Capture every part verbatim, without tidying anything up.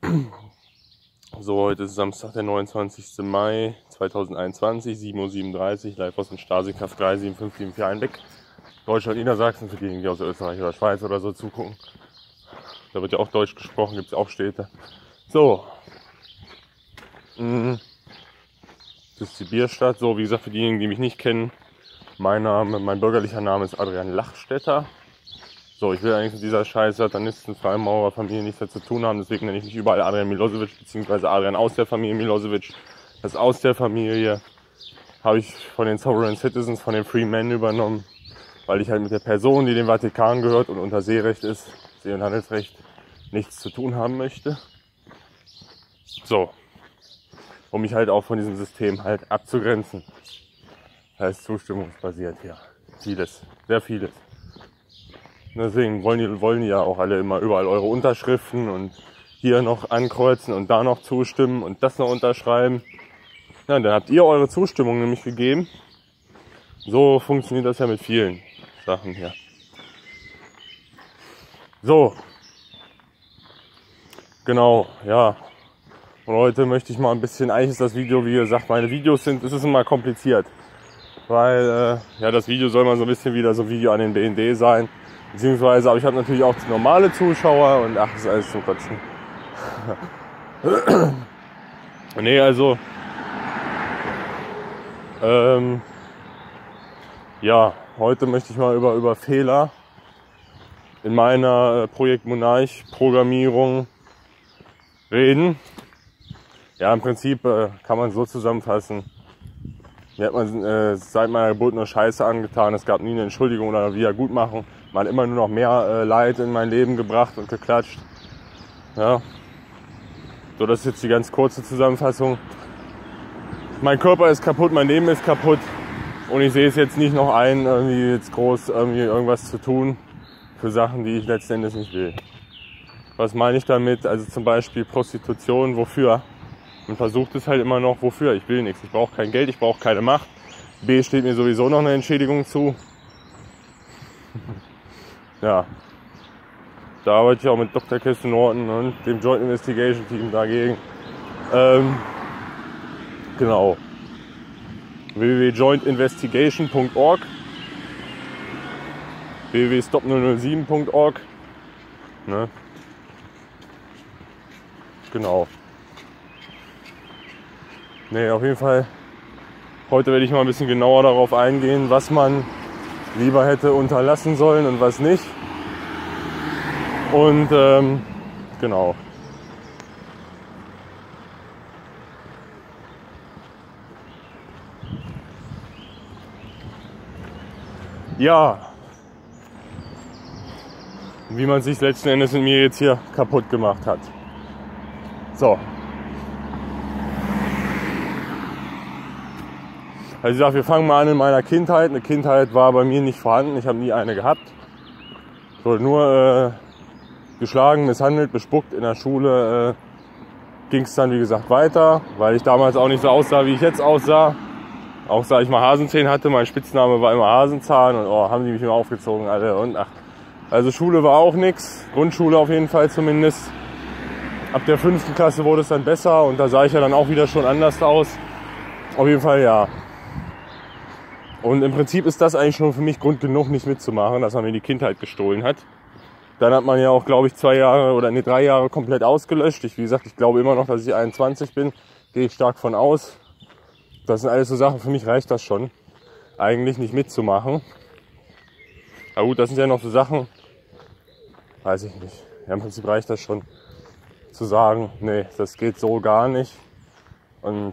So, heute ist Samstag, der neunundzwanzigste Mai zweitausendeinundzwanzig, sieben Uhr siebenunddreißig, live aus dem Stasi-Kraft drei sieben fünf sieben vier Einbeck, Deutschland, Niedersachsen, für diejenigen, die aus Österreich oder Schweiz oder so zugucken. Da wird ja auch Deutsch gesprochen, gibt es auch Städte. So, das ist die Bierstadt. So, wie gesagt, für diejenigen, die mich nicht kennen, mein Name, mein bürgerlicher Name ist Adrian Lachstetter. So, ich will eigentlich mit dieser scheiß Satanisten, Freimaurerfamilie nichts mehr zu tun haben, deswegen nenne ich mich überall Adrian Milosevic, beziehungsweise Adrian aus der Familie Milosevic. Das aus der Familie habe ich von den Sovereign Citizens, von den Free Men übernommen, weil ich halt mit der Person, die dem Vatikan gehört und unter Seerecht ist, See- und Handelsrecht, nichts zu tun haben möchte. So, um mich halt auch von diesem System halt abzugrenzen. Das heißt zustimmungsbasiert, ja. Vieles, sehr vieles. Deswegen wollen die, wollen die ja auch alle immer überall eure Unterschriften und hier noch ankreuzen und da noch zustimmen und das noch unterschreiben. Ja, dann habt ihr eure Zustimmung nämlich gegeben. So funktioniert das ja mit vielen Sachen hier. So. Genau, ja. Und heute möchte ich mal ein bisschen, eigentlich ist das Video, wie gesagt, meine Videos sind, es ist immer kompliziert. Weil, äh, ja, das Video soll mal so ein bisschen wieder so ein Video an den B N D sein. Beziehungsweise, aber ich habe natürlich auch normale Zuschauer und ach, das ist alles zum Kotzen. Nee, also, ähm, ja, heute möchte ich mal über, über Fehler in meiner äh, Projekt Monarch Programmierung reden. Ja, im Prinzip äh, kann man so zusammenfassen. Mir hat man äh, seit meiner Geburt nur Scheiße angetan. Es gab nie eine Entschuldigung oder eine Wiedergutmachung. Man hat immer nur noch mehr äh, Leid in mein Leben gebracht und geklatscht. Ja. So, das ist jetzt die ganz kurze Zusammenfassung. Mein Körper ist kaputt, mein Leben ist kaputt. Und ich sehe es jetzt nicht noch ein, irgendwie jetzt groß irgendwie irgendwas zu tun für Sachen, die ich letzten Endes nicht will. Was meine ich damit? Also zum Beispiel Prostitution, wofür? Man versucht es halt immer noch, wofür? Ich will nichts. Ich brauche kein Geld, ich brauche keine Macht. B, steht mir sowieso noch eine Entschädigung zu. Ja. Da arbeite ich auch mit Doktor Kirsten Norton und dem Joint Investigation Team dagegen. Ähm, genau. w w w punkt joint investigation punkt org w w w punkt stop null null sieben punkt org ne? Genau. Ne, auf jeden Fall, heute werde ich mal ein bisschen genauer darauf eingehen, was man lieber hätte unterlassen sollen und was nicht. Und ähm, genau. Ja. Wie man sich letzten Endes in mir jetzt hier kaputt gemacht hat. So. Also ich sag, wir fangen mal an in meiner Kindheit. Eine Kindheit war bei mir nicht vorhanden. Ich habe nie eine gehabt. Ich wurde nur äh, geschlagen, misshandelt, bespuckt. In der Schule äh, ging es dann, wie gesagt, weiter, weil ich damals auch nicht so aussah, wie ich jetzt aussah. Auch sah ich mal Hasenzähne hatte. Mein Spitzname war immer Hasenzahn. Und oh, haben die mich immer aufgezogen, alle. Und ach. Also Schule war auch nix. Grundschule auf jeden Fall zumindest. Ab der fünften Klasse wurde es dann besser. Und da sah ich ja dann auch wieder schon anders aus. Auf jeden Fall ja. Und im Prinzip ist das eigentlich schon für mich Grund genug, nicht mitzumachen, dass man mir die Kindheit gestohlen hat. Dann hat man ja auch, glaube ich, zwei Jahre oder nee, drei Jahre komplett ausgelöscht. Ich, wie gesagt, ich glaube immer noch, dass ich einundzwanzig bin. Gehe ich stark von aus. Das sind alles so Sachen, für mich reicht das schon, eigentlich nicht mitzumachen. Aber gut, das sind ja noch so Sachen, weiß ich nicht. Ja, im Prinzip reicht das schon, zu sagen, nee, das geht so gar nicht. Und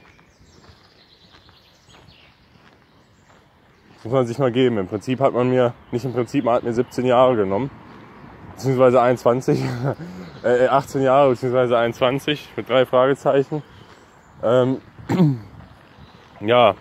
muss man sich mal geben. Im Prinzip hat man mir, nicht im Prinzip, man hat mir siebzehn Jahre genommen. Beziehungsweise einundzwanzig. äh, achtzehn Jahre, beziehungsweise einundzwanzig mit drei Fragezeichen. Ähm, ja.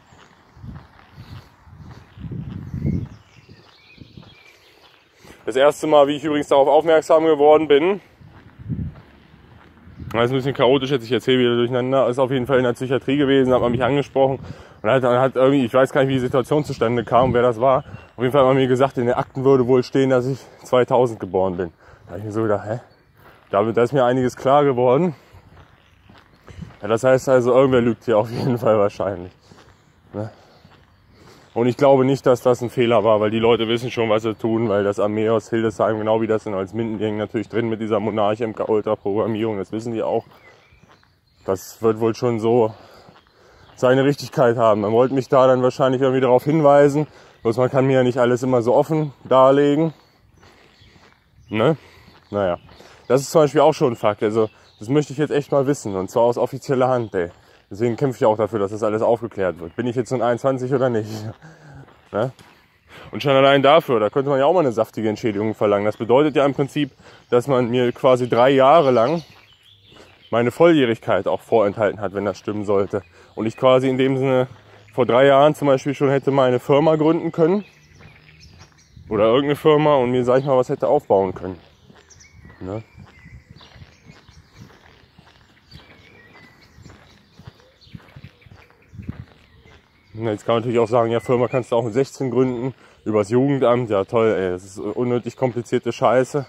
Das erste Mal, wie ich übrigens darauf aufmerksam geworden bin, das ist ein bisschen chaotisch, jetzt ich erzähle wieder durcheinander, ist auf jeden Fall in der Psychiatrie gewesen, hat man mich angesprochen und hat, hat irgendwie, ich weiß gar nicht, wie die Situation zustande kam, wer das war. Auf jeden Fall hat man mir gesagt, in den Akten würde wohl stehen, dass ich zweitausend geboren bin. Da habe ich mir so gedacht, hä? Damit, da ist mir einiges klar geworden. Ja, das heißt also, irgendwer lügt hier auf jeden Fall wahrscheinlich. Ne? Und ich glaube nicht, dass das ein Fehler war, weil die Leute wissen schon, was sie tun, weil das Armee aus Hildesheim, genau wie das in Holzminden, die hängen natürlich drin mit dieser Monarch M K Ultra Programmierung, das wissen die auch. Das wird wohl schon so seine Richtigkeit haben. Man wollte mich da dann wahrscheinlich irgendwie darauf hinweisen, bloß man kann mir ja nicht alles immer so offen darlegen. Ne? Naja, das ist zum Beispiel auch schon ein Fakt, also das möchte ich jetzt echt mal wissen, und zwar aus offizieller Hand, ey. Deswegen kämpfe ich auch dafür, dass das alles aufgeklärt wird. Bin ich jetzt nun einundzwanzig oder nicht? Ne? Und schon allein dafür, da könnte man ja auch mal eine saftige Entschädigung verlangen. Das bedeutet ja im Prinzip, dass man mir quasi drei Jahre lang meine Volljährigkeit auch vorenthalten hat, wenn das stimmen sollte. Und ich quasi in dem Sinne vor drei Jahren zum Beispiel schon hätte meine Firma gründen können. Oder irgendeine Firma und mir, sag ich mal, was hätte aufbauen können. Ne? Jetzt kann man natürlich auch sagen, ja, Firma kannst du auch mit sechzehn gründen, übers Jugendamt, ja toll, ey, das ist unnötig komplizierte Scheiße.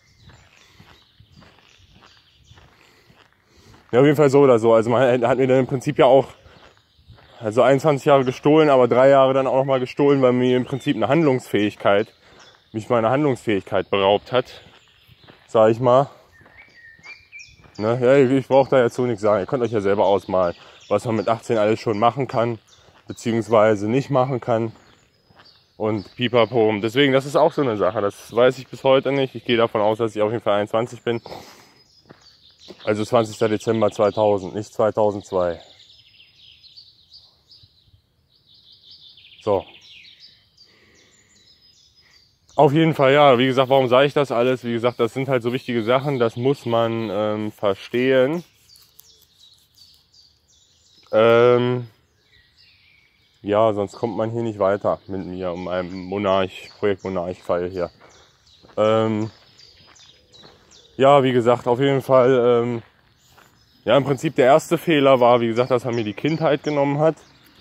Ja, auf jeden Fall so oder so, also man hat mir dann im Prinzip ja auch, also einundzwanzig Jahre gestohlen, aber drei Jahre dann auch nochmal gestohlen, weil mir im Prinzip eine Handlungsfähigkeit, mich meiner Handlungsfähigkeit beraubt hat, sag ich mal. Ne? Ja, ich brauche da jetzt so nichts sagen, ihr könnt euch ja selber ausmalen, was man mit achtzehn alles schon machen kann. Beziehungsweise nicht machen kann und pipapo. Deswegen, das ist auch so eine Sache, das weiß ich bis heute nicht. Ich gehe davon aus, dass ich auf jeden Fall einundzwanzig bin. Also zwanzigster Dezember zweitausend, nicht zweitausendzwei. So. Auf jeden Fall, ja. Wie gesagt, warum sage ich das alles? Wie gesagt, das sind halt so wichtige Sachen, das muss man ähm, verstehen. Ähm... Ja, sonst kommt man hier nicht weiter mit mir um einem Monarch, Projekt Monarch-Fall hier. Ähm, ja, wie gesagt, auf jeden Fall, ähm, ja, im Prinzip der erste Fehler war, wie gesagt, dass er mir die Kindheit genommen hat.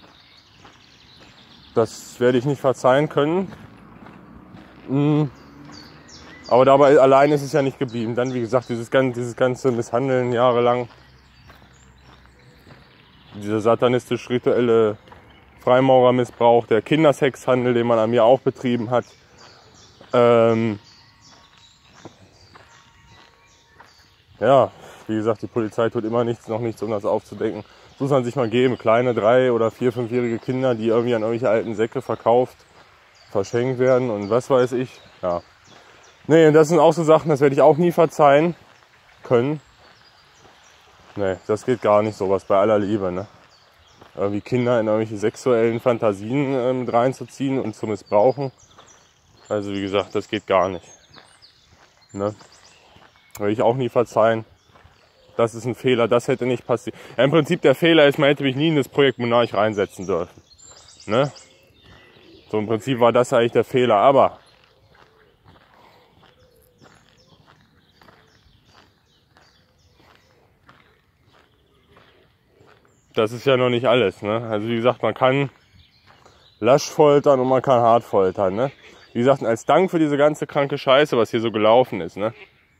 Das werde ich nicht verzeihen können. Mhm. Aber dabei allein ist es ja nicht geblieben. Dann, wie gesagt, dieses ganze, dieses ganze Misshandeln jahrelang. Dieser satanistisch-rituelle Freimaurermissbrauch, der Kindersexhandel, den man an mir auch betrieben hat. Ähm ja, wie gesagt, die Polizei tut immer nichts, noch nichts, um das aufzudecken. Das muss man sich mal geben. Kleine drei- oder vier-, fünfjährige Kinder, die irgendwie an irgendwelche alten Säcke verkauft, verschenkt werden und was weiß ich. Ja. Nee, und das sind auch so Sachen, das werde ich auch nie verzeihen können. Nee, das geht gar nicht, sowas bei aller Liebe, ne? Irgendwie Kinder in irgendwelche sexuellen Fantasien äh, mit reinzuziehen und zu missbrauchen. Also wie gesagt, das geht gar nicht. Ne? Will ich auch nie verzeihen. Das ist ein Fehler, das hätte nicht passiert. Ja, im Prinzip der Fehler ist, man hätte mich nie in das Projekt Monarch reinsetzen dürfen. Ne? So im Prinzip war das eigentlich der Fehler, aber das ist ja noch nicht alles. Ne? Also wie gesagt, man kann lasch foltern und man kann hart foltern. Ne? Wie gesagt, als Dank für diese ganze kranke Scheiße, was hier so gelaufen ist, ne,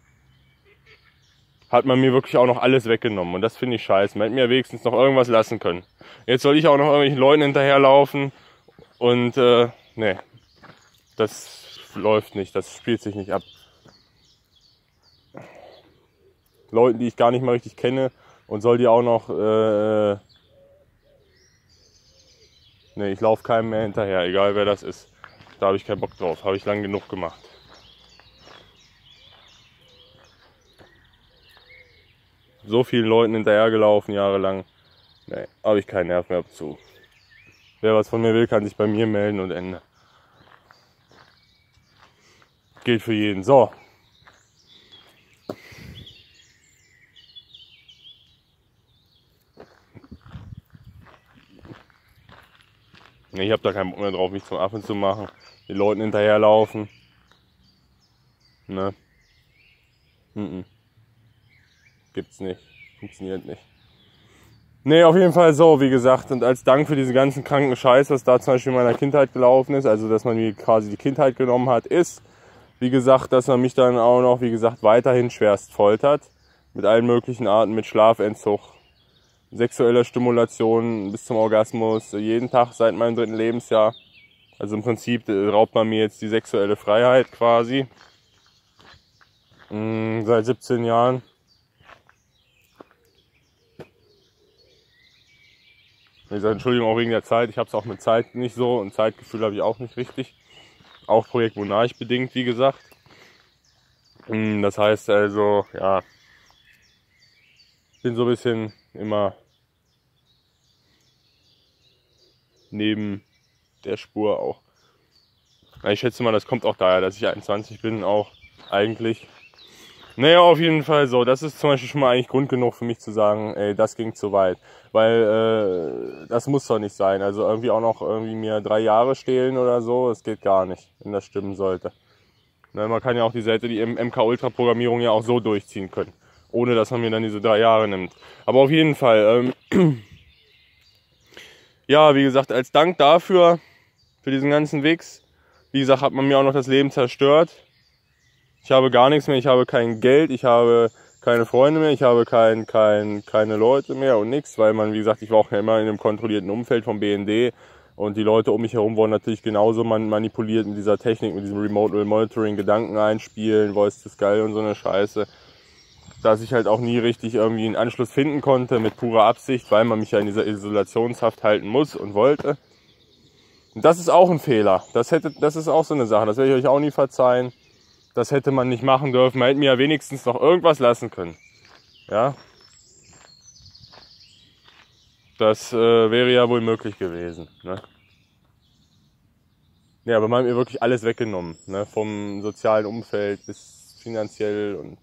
hat man mir wirklich auch noch alles weggenommen. Und das finde ich scheiße. Man hätte mir wenigstens noch irgendwas lassen können. Jetzt soll ich auch noch irgendwelchen Leuten hinterherlaufen. Und äh, ne, das läuft nicht. Das spielt sich nicht ab. Leuten, die ich gar nicht mal richtig kenne. Und soll die auch noch... Äh, ne, ich laufe keinem mehr hinterher, egal wer das ist. Da habe ich keinen Bock drauf. Habe ich lang genug gemacht. So vielen Leuten hinterhergelaufen, jahrelang. Ne, habe ich keinen Nerv mehr zu. Wer was von mir will, kann sich bei mir melden und Ende. Gilt für jeden. So. Ne, ich habe da keinen Bock mehr drauf, mich zum Affen zu machen. Den Leuten hinterherlaufen. Ne. Mm-mm. Gibt's nicht. Funktioniert nicht. Ne, auf jeden Fall so, wie gesagt. Und als Dank für diese ganzen kranken Scheiß, was da zum Beispiel in meiner Kindheit gelaufen ist, also dass man mir quasi die Kindheit genommen hat, ist, wie wie gesagt, dass man mich dann auch noch, wie gesagt, weiterhin schwerst foltert. Mit allen möglichen Arten, mit Schlafentzug, sexueller Stimulation bis zum Orgasmus, jeden Tag seit meinem dritten Lebensjahr. Also im Prinzip raubt man mir jetzt die sexuelle Freiheit quasi. Seit siebzehn Jahren. Wie gesagt, Entschuldigung auch wegen der Zeit. Ich habe es auch mit Zeit nicht so und Zeitgefühl habe ich auch nicht richtig. Auch Projekt Monarch bedingt, wie gesagt. Das heißt also, ja, bin so ein bisschen immer neben der Spur auch. Ich schätze mal, das kommt auch daher, dass ich einundzwanzig bin, auch eigentlich. Naja, auf jeden Fall so. Das ist zum Beispiel schon mal eigentlich Grund genug für mich zu sagen, ey, das ging zu weit. Weil äh, das muss doch nicht sein. Also irgendwie auch noch irgendwie mir drei Jahre stehlen oder so, das geht gar nicht, wenn das stimmen sollte. Na, man kann ja auch die Seite, die M K-Ultra-Programmierung ja auch so durchziehen können, ohne dass man mir dann diese drei Jahre nimmt. Aber auf jeden Fall, ähm, ja, wie gesagt, als Dank dafür, für diesen ganzen Wichs, wie gesagt, hat man mir auch noch das Leben zerstört. Ich habe gar nichts mehr, ich habe kein Geld, ich habe keine Freunde mehr, ich habe kein, kein, keine Leute mehr und nichts, weil man, wie gesagt, ich war auch immer in einem kontrollierten Umfeld vom B N D und die Leute um mich herum wurden natürlich genauso manipuliert mit dieser Technik, mit diesem Remote Monitoring, Gedanken einspielen, Voice to Skull und so eine Scheiße, dass ich halt auch nie richtig irgendwie einen Anschluss finden konnte mit purer Absicht, weil man mich ja in dieser Isolationshaft halten muss und wollte. Und das ist auch ein Fehler, das, hätte, das ist auch so eine Sache, das werde ich euch auch nie verzeihen. Das hätte man nicht machen dürfen. Man hätte mir ja wenigstens noch irgendwas lassen können. Ja. Das äh, wäre ja wohl möglich gewesen. Ne? Ja, aber man hat mir wirklich alles weggenommen. Ne? Vom sozialen Umfeld bis finanziell und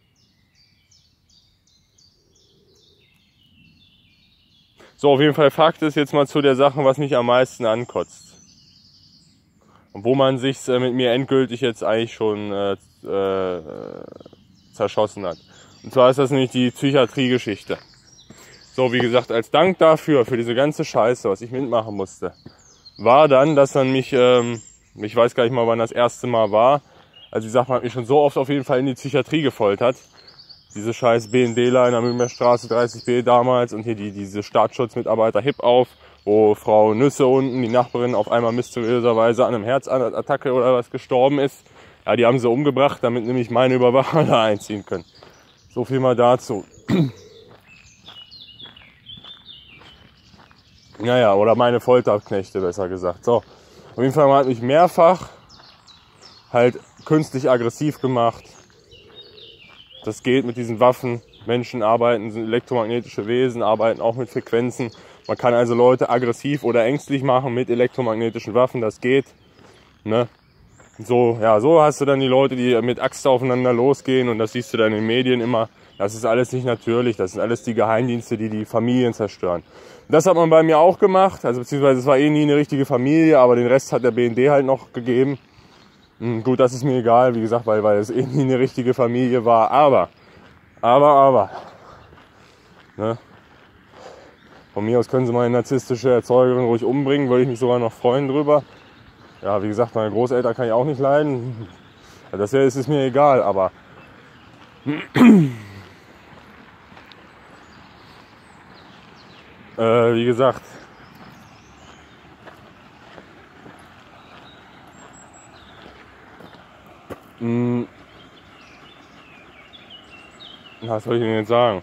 so, auf jeden Fall Fakt ist jetzt mal zu der Sache, was mich am meisten ankotzt. Und wo man sich äh, mit mir endgültig jetzt eigentlich schon äh, äh, zerschossen hat. Und zwar ist das nämlich die Psychiatrie-Geschichte. So, wie gesagt, als Dank dafür, für diese ganze Scheiße, was ich mitmachen musste, war dann, dass man mich, ähm, ich weiß gar nicht mal, wann das erste Mal war, also ich sag mal, hat mich schon so oft auf jeden Fall in die Psychiatrie gefoltert. Diese scheiß B N D-Line am Mühlmeerstraße dreißig B damals und hier die, diese Staatsschutzmitarbeiter Hip auf, wo Frau Nüsse unten, die Nachbarin, auf einmal mysteriöserweise an einem Herzattacke oder was gestorben ist. Ja, die haben sie umgebracht, damit nämlich meine Überwacher da einziehen können. So viel mal dazu. Naja, oder meine Folterknechte, besser gesagt. So, auf jeden Fall hat mich mehrfach halt künstlich aggressiv gemacht. Das geht mit diesen Waffen. Menschen arbeiten, sind elektromagnetische Wesen, arbeiten auch mit Frequenzen. Man kann also Leute aggressiv oder ängstlich machen mit elektromagnetischen Waffen, das geht. Ne? So, ja, so hast du dann die Leute, die mit Axt aufeinander losgehen und das siehst du dann in den Medien immer. Das ist alles nicht natürlich, das sind alles die Geheimdienste, die die Familien zerstören. Das hat man bei mir auch gemacht, also beziehungsweise es war eh nie eine richtige Familie, aber den Rest hat der B N D halt noch gegeben. Hm, gut, das ist mir egal, wie gesagt, weil, weil es eh nie eine richtige Familie war, aber, aber, aber, ne? Von mir aus können sie meine narzisstische Erzeugerin ruhig umbringen, würde ich mich sogar noch freuen drüber. Ja, wie gesagt, meine Großeltern kann ich auch nicht leiden. Ja, das ist es mir egal, aber äh, wie gesagt, mh, was soll ich denn jetzt sagen?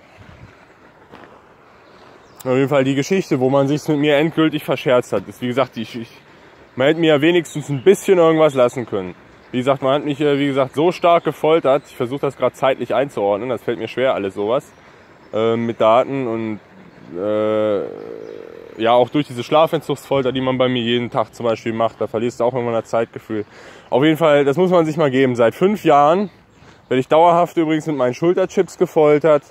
Auf jeden Fall die Geschichte, wo man sich mit mir endgültig verscherzt hat, ist, wie gesagt, die, ich, man hätte mir ja wenigstens ein bisschen irgendwas lassen können. Wie gesagt, man hat mich, wie gesagt, so stark gefoltert. Ich versuche das gerade zeitlich einzuordnen, das fällt mir schwer, alles sowas. Äh, mit Daten und äh, ja, auch durch diese Schlafentzugsfolter, die man bei mir jeden Tag zum Beispiel macht, da verlierst du auch irgendwann das Zeitgefühl. Auf jeden Fall, das muss man sich mal geben. Seit fünf Jahren werde ich dauerhaft übrigens mit meinen Schulterchips gefoltert.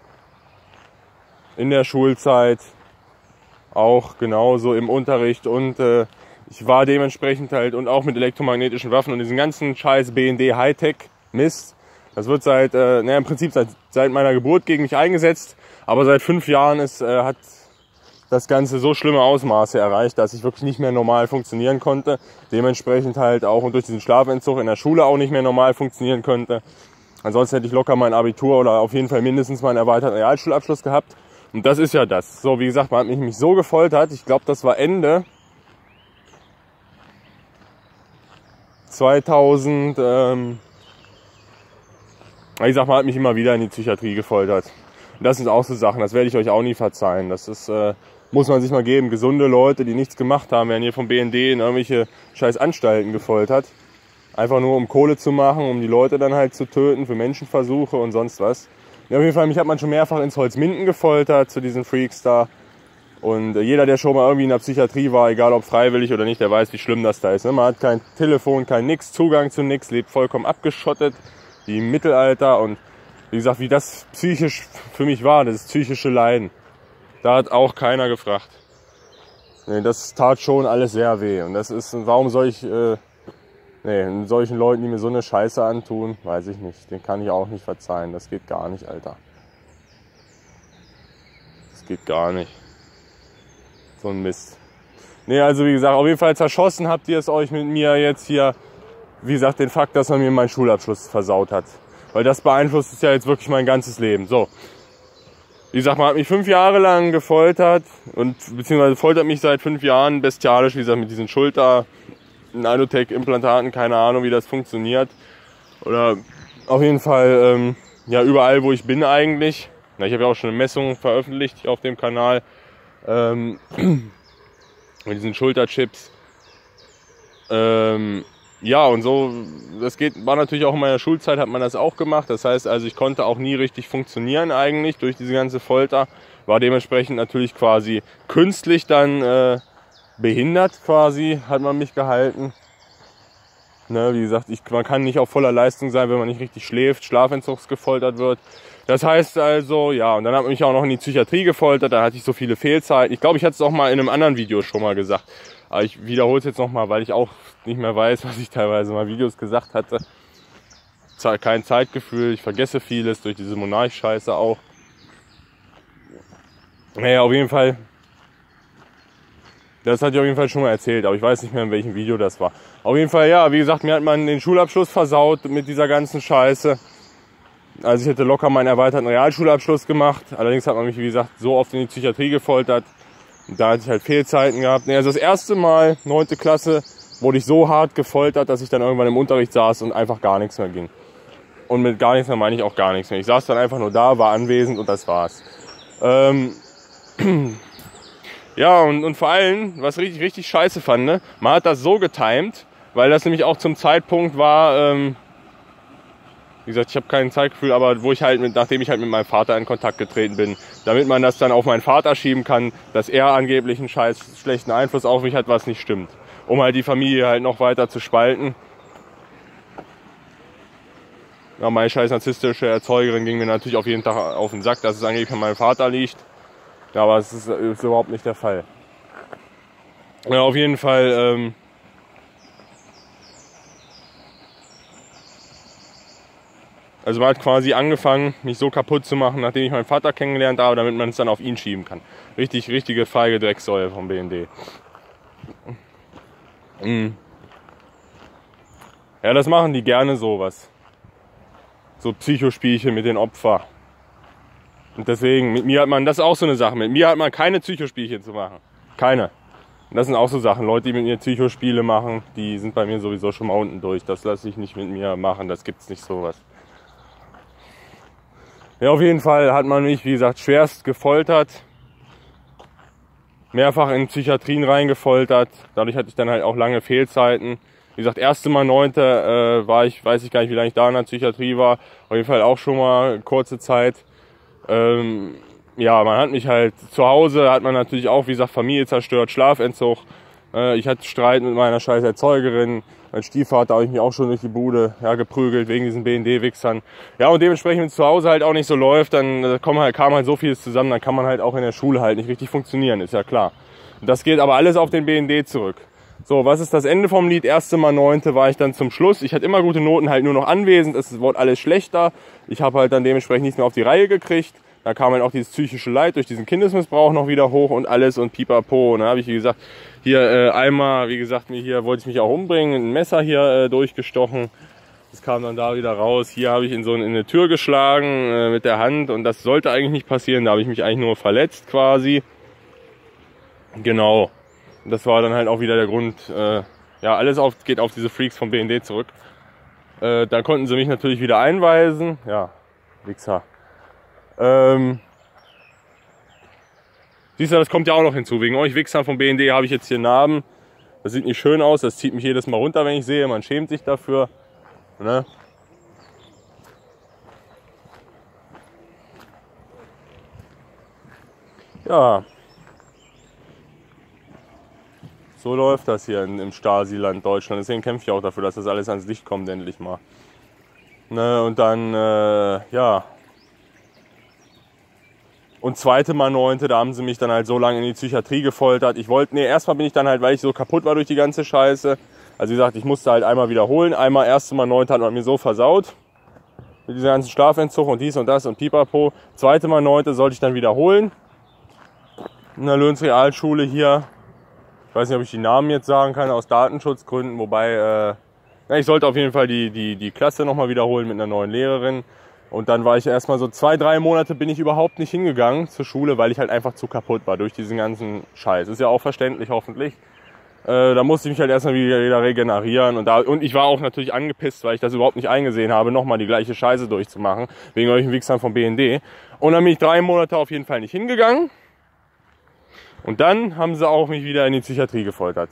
In der Schulzeit, auch genauso im Unterricht und äh, ich war dementsprechend halt und auch mit elektromagnetischen Waffen und diesen ganzen scheiß B N D Hightech Mist. Das wird seit, äh, naja, im Prinzip seit, seit meiner Geburt gegen mich eingesetzt, aber seit fünf Jahren ist, äh, hat das Ganze so schlimme Ausmaße erreicht, dass ich wirklich nicht mehr normal funktionieren konnte. Dementsprechend halt auch und durch diesen Schlafentzug in der Schule auch nicht mehr normal funktionieren konnte. Ansonsten hätte ich locker mein Abitur oder auf jeden Fall mindestens meinen erweiterten Realschulabschluss gehabt. Und das ist ja das. So, wie gesagt, man hat mich, mich so gefoltert. Ich glaube, das war Ende zweitausend. Ähm, ich sag mal, hat mich immer wieder in die Psychiatrie gefoltert. Und das sind auch so Sachen, das werde ich euch auch nie verzeihen. Das ist, äh, muss man sich mal geben. Gesunde Leute, die nichts gemacht haben, werden hier vom B N D in irgendwelche scheiß Anstalten gefoltert. Einfach nur um Kohle zu machen, um die Leute dann halt zu töten für Menschenversuche und sonst was. Ja, auf jeden Fall, mich hat man schon mehrfach ins Holzminden gefoltert zu diesen Freaks da. Und äh, jeder, der schon mal irgendwie in der Psychiatrie war, egal ob freiwillig oder nicht, der weiß, wie schlimm das da ist. Ne? Man hat kein Telefon, kein nix, Zugang zu nix, lebt vollkommen abgeschottet, wie im Mittelalter. Und wie gesagt, wie das psychisch für mich war, das psychische Leiden, da hat auch keiner gefragt. Nee, das tat schon alles sehr weh. Und das ist, warum soll ich, äh, nee, solchen Leuten, die mir so eine Scheiße antun, weiß ich nicht. Den kann ich auch nicht verzeihen. Das geht gar nicht, Alter. Das geht gar nicht. So ein Mist. Nee, also wie gesagt, auf jeden Fall zerschossen habt ihr es euch mit mir jetzt hier, wie gesagt, den Fakt, dass man mir meinen Schulabschluss versaut hat. Weil das beeinflusst ja jetzt wirklich mein ganzes Leben. So. Wie gesagt, man hat mich fünf Jahre lang gefoltert und beziehungsweise foltert mich seit fünf Jahren bestialisch, wie gesagt, mit diesen Schulter Nanotech-Implantaten, keine Ahnung, wie das funktioniert. Oder auf jeden Fall, ähm, ja, überall, wo ich bin eigentlich. Na, ich habe ja auch schon eine Messung veröffentlicht hier auf dem Kanal. Ähm, mit diesen Schulterchips. Ähm, ja, und so, das geht, war natürlich auch in meiner Schulzeit, hat man das auch gemacht. Das heißt also, ich konnte auch nie richtig funktionieren eigentlich durch diese ganze Folter. War dementsprechend natürlich quasi künstlich dann äh, behindert quasi, hat man mich gehalten. Ne, wie gesagt, ich, man kann nicht auf voller Leistung sein, wenn man nicht richtig schläft, schlafentzugsgefoltert wird. Das heißt also, ja, und dann hat man mich auch noch in die Psychiatrie gefoltert, da hatte ich so viele Fehlzeiten. Ich glaube, ich hatte es auch mal in einem anderen Video schon mal gesagt. Aber ich wiederhole es jetzt nochmal, weil ich auch nicht mehr weiß, was ich teilweise mal Videos gesagt hatte. Kein Zeitgefühl, ich vergesse vieles durch diese Monarch-Scheiße auch. Naja, auf jeden Fall, das hatte ich auf jeden Fall schon mal erzählt, aber ich weiß nicht mehr, in welchem Video das war. Auf jeden Fall, ja, wie gesagt, mir hat man den Schulabschluss versaut mit dieser ganzen Scheiße. Also ich hätte locker meinen erweiterten Realschulabschluss gemacht. Allerdings hat man mich, wie gesagt, so oft in die Psychiatrie gefoltert. Und da hatte ich halt Fehlzeiten gehabt. Also das erste Mal, neunte Klasse, wurde ich so hart gefoltert, dass ich dann irgendwann im Unterricht saß und einfach gar nichts mehr ging. Und mit gar nichts mehr meine ich auch gar nichts mehr. Ich saß dann einfach nur da, war anwesend und das war's. Ähm... Ja, und, und vor allem, was richtig, richtig scheiße fand, ne? Man hat das so getimt, weil das nämlich auch zum Zeitpunkt war, ähm, wie gesagt, ich habe kein Zeitgefühl, aber wo ich halt, mit, nachdem ich halt mit meinem Vater in Kontakt getreten bin, damit man das dann auf meinen Vater schieben kann, dass er angeblich einen scheiß schlechten Einfluss auf mich hat, was nicht stimmt. Um halt die Familie halt noch weiter zu spalten. Ja, meine scheiß narzisstische Erzeugerin ging mir natürlich auf jeden Tag auf den Sack, dass es angeblich an meinem Vater liegt. Ja, aber es ist, ist überhaupt nicht der Fall. Ja, auf jeden Fall, ähm, also man hat quasi angefangen, mich so kaputt zu machen, nachdem ich meinen Vater kennengelernt habe, damit man es dann auf ihn schieben kann. Richtig, richtige feige Drecksäule vom B N D. Mhm. Ja, das machen die gerne sowas. So Psychospielchen mit den Opfern. Und deswegen, mit mir hat man, das ist auch so eine Sache, mit mir hat man keine Psychospielchen zu machen. Keine. Und das sind auch so Sachen, Leute, die mit mir Psychospiele machen, die sind bei mir sowieso schon mal unten durch. Das lasse ich nicht mit mir machen, das gibt's nicht sowas. Ja, auf jeden Fall hat man mich, wie gesagt, schwerst gefoltert. Mehrfach in Psychiatrien reingefoltert. Dadurch hatte ich dann halt auch lange Fehlzeiten. Wie gesagt, erste Mal neunte äh, war ich, weiß ich gar nicht, wie lange ich da in der Psychiatrie war. Auf jeden Fall auch schon mal kurze Zeit. Ähm, ja, man hat mich halt zu Hause, hat man natürlich auch, wie gesagt, Familie zerstört, Schlafentzug. Äh, ich hatte Streit mit meiner scheiß Erzeugerin. Mein Stiefvater habe ich mich auch schon durch die Bude ja, geprügelt wegen diesen B N D-Wichsern. Ja, und dementsprechend, wenn es zu Hause halt auch nicht so läuft, dann äh, kommen halt, kam halt so vieles zusammen, dann kann man halt auch in der Schule halt nicht richtig funktionieren, ist ja klar. Und das geht aber alles auf den B N D zurück. So, was ist das Ende vom Lied? Erste Mal neunte war ich dann zum Schluss. Ich hatte immer gute Noten, halt nur noch anwesend. Es wurde alles schlechter. Ich habe halt dann dementsprechend nichts mehr auf die Reihe gekriegt. Da kam halt auch dieses psychische Leid durch diesen Kindesmissbrauch noch wieder hoch und alles und pipapo. Und dann habe ich, wie gesagt, hier äh, einmal, wie gesagt, mir hier wollte ich mich auch umbringen, ein Messer hier äh, durchgestochen. Das kam dann da wieder raus. Hier habe ich in so in eine Tür geschlagen äh, mit der Hand und das sollte eigentlich nicht passieren. Da habe ich mich eigentlich nur verletzt quasi. Genau. Das war dann halt auch wieder der Grund. Äh, ja, alles auf, geht auf diese Freaks vom B N D zurück. Äh, da konnten sie mich natürlich wieder einweisen. Ja, Wichser. Ähm, siehst du, das kommt ja auch noch hinzu. Wegen euch Wichsern vom B N D habe ich jetzt hier Narben. Das sieht nicht schön aus. Das zieht mich jedes Mal runter, wenn ich sehe. Man schämt sich dafür. Ne? Ja. So läuft das hier in, im Stasi-Land Deutschland. Deswegen kämpfe ich auch dafür, dass das alles ans Licht kommt, endlich mal. Ne? Und dann, äh, ja. Und zweite Mal neunte, da haben sie mich dann halt so lange in die Psychiatrie gefoltert. Ich wollte, nee, erstmal bin ich dann halt, weil ich so kaputt war durch die ganze Scheiße. Also wie gesagt, ich musste halt einmal wiederholen. Einmal erste Mal neunte hat man mir so versaut. Mit diesem ganzen Schlafentzug und dies und das und pipapo. Zweite Mal neunte sollte ich dann wiederholen. In der Löns Realschule hier. Ich weiß nicht, ob ich die Namen jetzt sagen kann, aus Datenschutzgründen. Wobei, äh, ja, ich sollte auf jeden Fall die, die, die Klasse nochmal wiederholen mit einer neuen Lehrerin. Und dann war ich erstmal so zwei, drei Monate bin ich überhaupt nicht hingegangen zur Schule, weil ich halt einfach zu kaputt war durch diesen ganzen Scheiß. Ist ja auch verständlich, hoffentlich. Äh, da musste ich mich halt erstmal wieder, wieder regenerieren. Und, da, und ich war auch natürlich angepisst, weil ich das überhaupt nicht eingesehen habe, nochmal die gleiche Scheiße durchzumachen. Wegen solchen Wichsern vom B N D. Und dann bin ich drei Monate auf jeden Fall nicht hingegangen. Und dann haben sie auch mich wieder in die Psychiatrie gefoltert.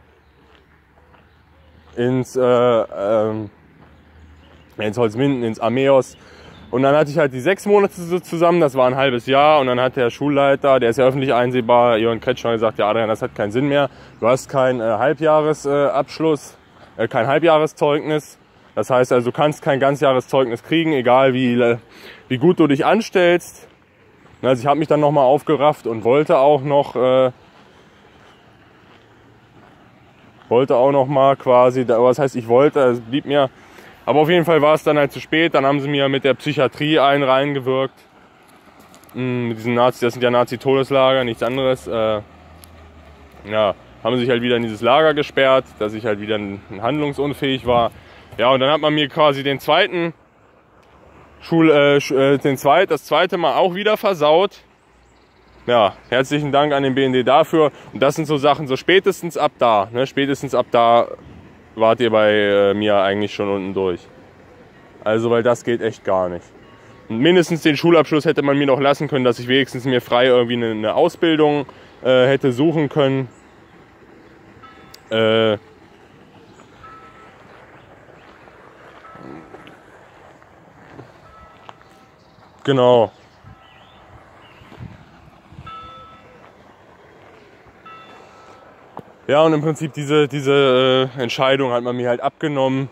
Ins, äh, ähm, ins Holzminden, ins Ameos. Und dann hatte ich halt die sechs Monate so zusammen, das war ein halbes Jahr. Und dann hat der Schulleiter, der ist ja öffentlich einsehbar, Jörn Kretschmer, gesagt, ja Adrian, das hat keinen Sinn mehr. Du hast keinen äh, Halbjahresabschluss, äh, kein Halbjahreszeugnis. Das heißt also, du kannst kein Ganzjahreszeugnis kriegen, egal wie, äh, wie gut du dich anstellst. Also ich habe mich dann nochmal aufgerafft und wollte auch noch, äh, wollte auch noch mal quasi, was heißt ich wollte, es blieb mir, aber auf jeden Fall war es dann halt zu spät. Dann haben sie mir mit der Psychiatrie einen reingewirkt. Mit diesen Nazi, das sind ja Nazi-Todeslager, nichts anderes. Äh, ja, haben sie sich halt wieder in dieses Lager gesperrt, dass ich halt wieder handlungsunfähig war. Ja, und dann hat man mir quasi den zweiten Schul, äh, den zweit, das zweite Mal auch wieder versaut. Ja, herzlichen Dank an den B N D dafür. Und das sind so Sachen, so spätestens ab da, ne, spätestens ab da wart ihr bei äh, mir eigentlich schon unten durch. Also, weil das geht echt gar nicht. Und mindestens den Schulabschluss hätte man mir noch lassen können, dass ich wenigstens mir frei irgendwie eine, eine Ausbildung äh, hätte suchen können. Äh, genau. Ja, und im Prinzip diese, diese äh, Entscheidung hat man mir halt abgenommen.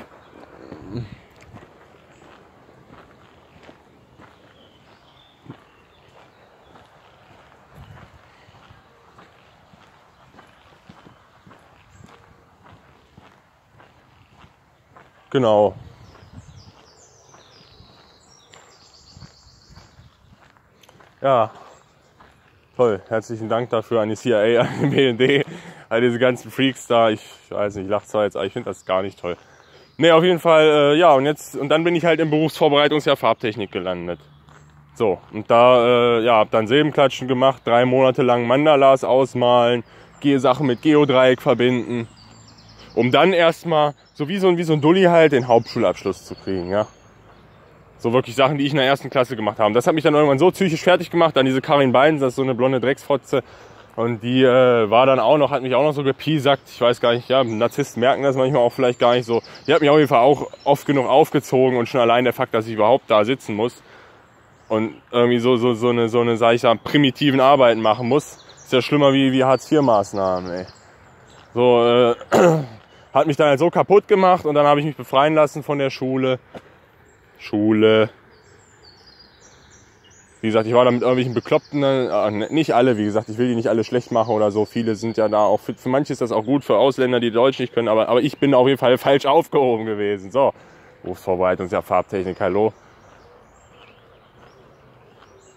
Genau. Ja, toll. Herzlichen Dank dafür an die C I A, an den B N D, an diese ganzen Freaks da. Ich weiß nicht, ich lache zwar jetzt, aber ich finde das gar nicht toll. Ne, auf jeden Fall, äh, ja, und jetzt, und dann bin ich halt im Berufsvorbereitungsjahr Farbtechnik gelandet. So, und da, äh, ja, hab dann Silbenklatschen gemacht, drei Monate lang Mandalas ausmalen, Sachen mit Geodreieck verbinden, um dann erstmal, so wie so, wie so ein Dulli halt, den Hauptschulabschluss zu kriegen, ja. So wirklich Sachen, die ich in der ersten Klasse gemacht habe. Das hat mich dann irgendwann so psychisch fertig gemacht, dann diese Karin Beins, das ist so eine blonde Drecksfotze. Und die äh, war dann auch noch, hat mich auch noch so gepiesackt. Ich weiß gar nicht, ja, Narzissten merken das manchmal auch vielleicht gar nicht so. Die hat mich auf jeden Fall auch oft genug aufgezogen und schon allein der Fakt, dass ich überhaupt da sitzen muss und irgendwie so, so, so eine, so eine, sag ich mal, primitiven Arbeiten machen muss, ist ja schlimmer wie, wie Hartz vier Maßnahmen, ey. So, äh, hat mich dann halt so kaputt gemacht und dann habe ich mich befreien lassen von der Schule. Schule. Wie gesagt, ich war da mit irgendwelchen Bekloppten, äh, nicht alle, wie gesagt, ich will die nicht alle schlecht machen oder so. Viele sind ja da auch, für, für manche ist das auch gut, für Ausländer, die Deutsch nicht können, aber, aber ich bin auf jeden Fall falsch aufgehoben gewesen. So, Berufsvorbereitung, ja, Farbtechnik, hallo.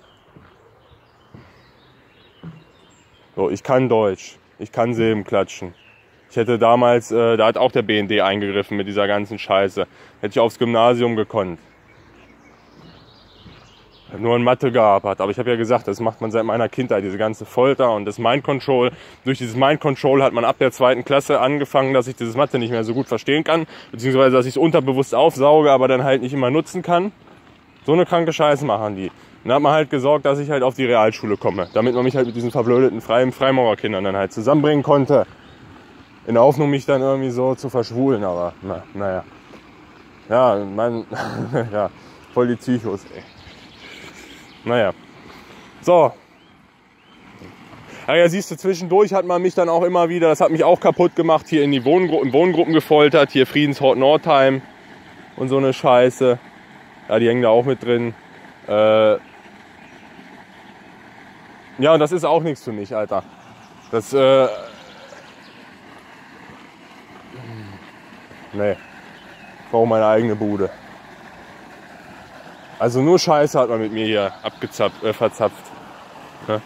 So, ich kann Deutsch, ich kann Silben klatschen. Ich hätte damals, äh, da hat auch der B N D eingegriffen mit dieser ganzen Scheiße. Hätte ich aufs Gymnasium gekonnt. Ich habe nur in Mathe gearbeitet, aber ich habe ja gesagt, das macht man seit meiner Kindheit, diese ganze Folter und das Mind Control. Durch dieses Mind Control hat man ab der zweiten Klasse angefangen, dass ich dieses Mathe nicht mehr so gut verstehen kann, beziehungsweise dass ich es unterbewusst aufsauge, aber dann halt nicht immer nutzen kann. So eine kranke Scheiße machen die. Und dann hat man halt gesorgt, dass ich halt auf die Realschule komme, damit man mich halt mit diesen verblödeten Freien Freimaurerkindern dann halt zusammenbringen konnte. In der Hoffnung, mich dann irgendwie so zu verschwulen, aber na, naja. Ja, man, ja, voll die Psychos, ey. Naja. So. Ja, ja, siehst du, zwischendurch hat man mich dann auch immer wieder, das hat mich auch kaputt gemacht, hier in die Wohngru in Wohngruppen gefoltert, hier Friedenshort Nordheim und so eine Scheiße. Ja, die hängen da auch mit drin. Äh ja, und das ist auch nichts für mich, Alter. Das, äh nee. Ich brauche meine eigene Bude. Also nur Scheiße hat man mit mir hier abgezapft, äh, verzapft. Ne?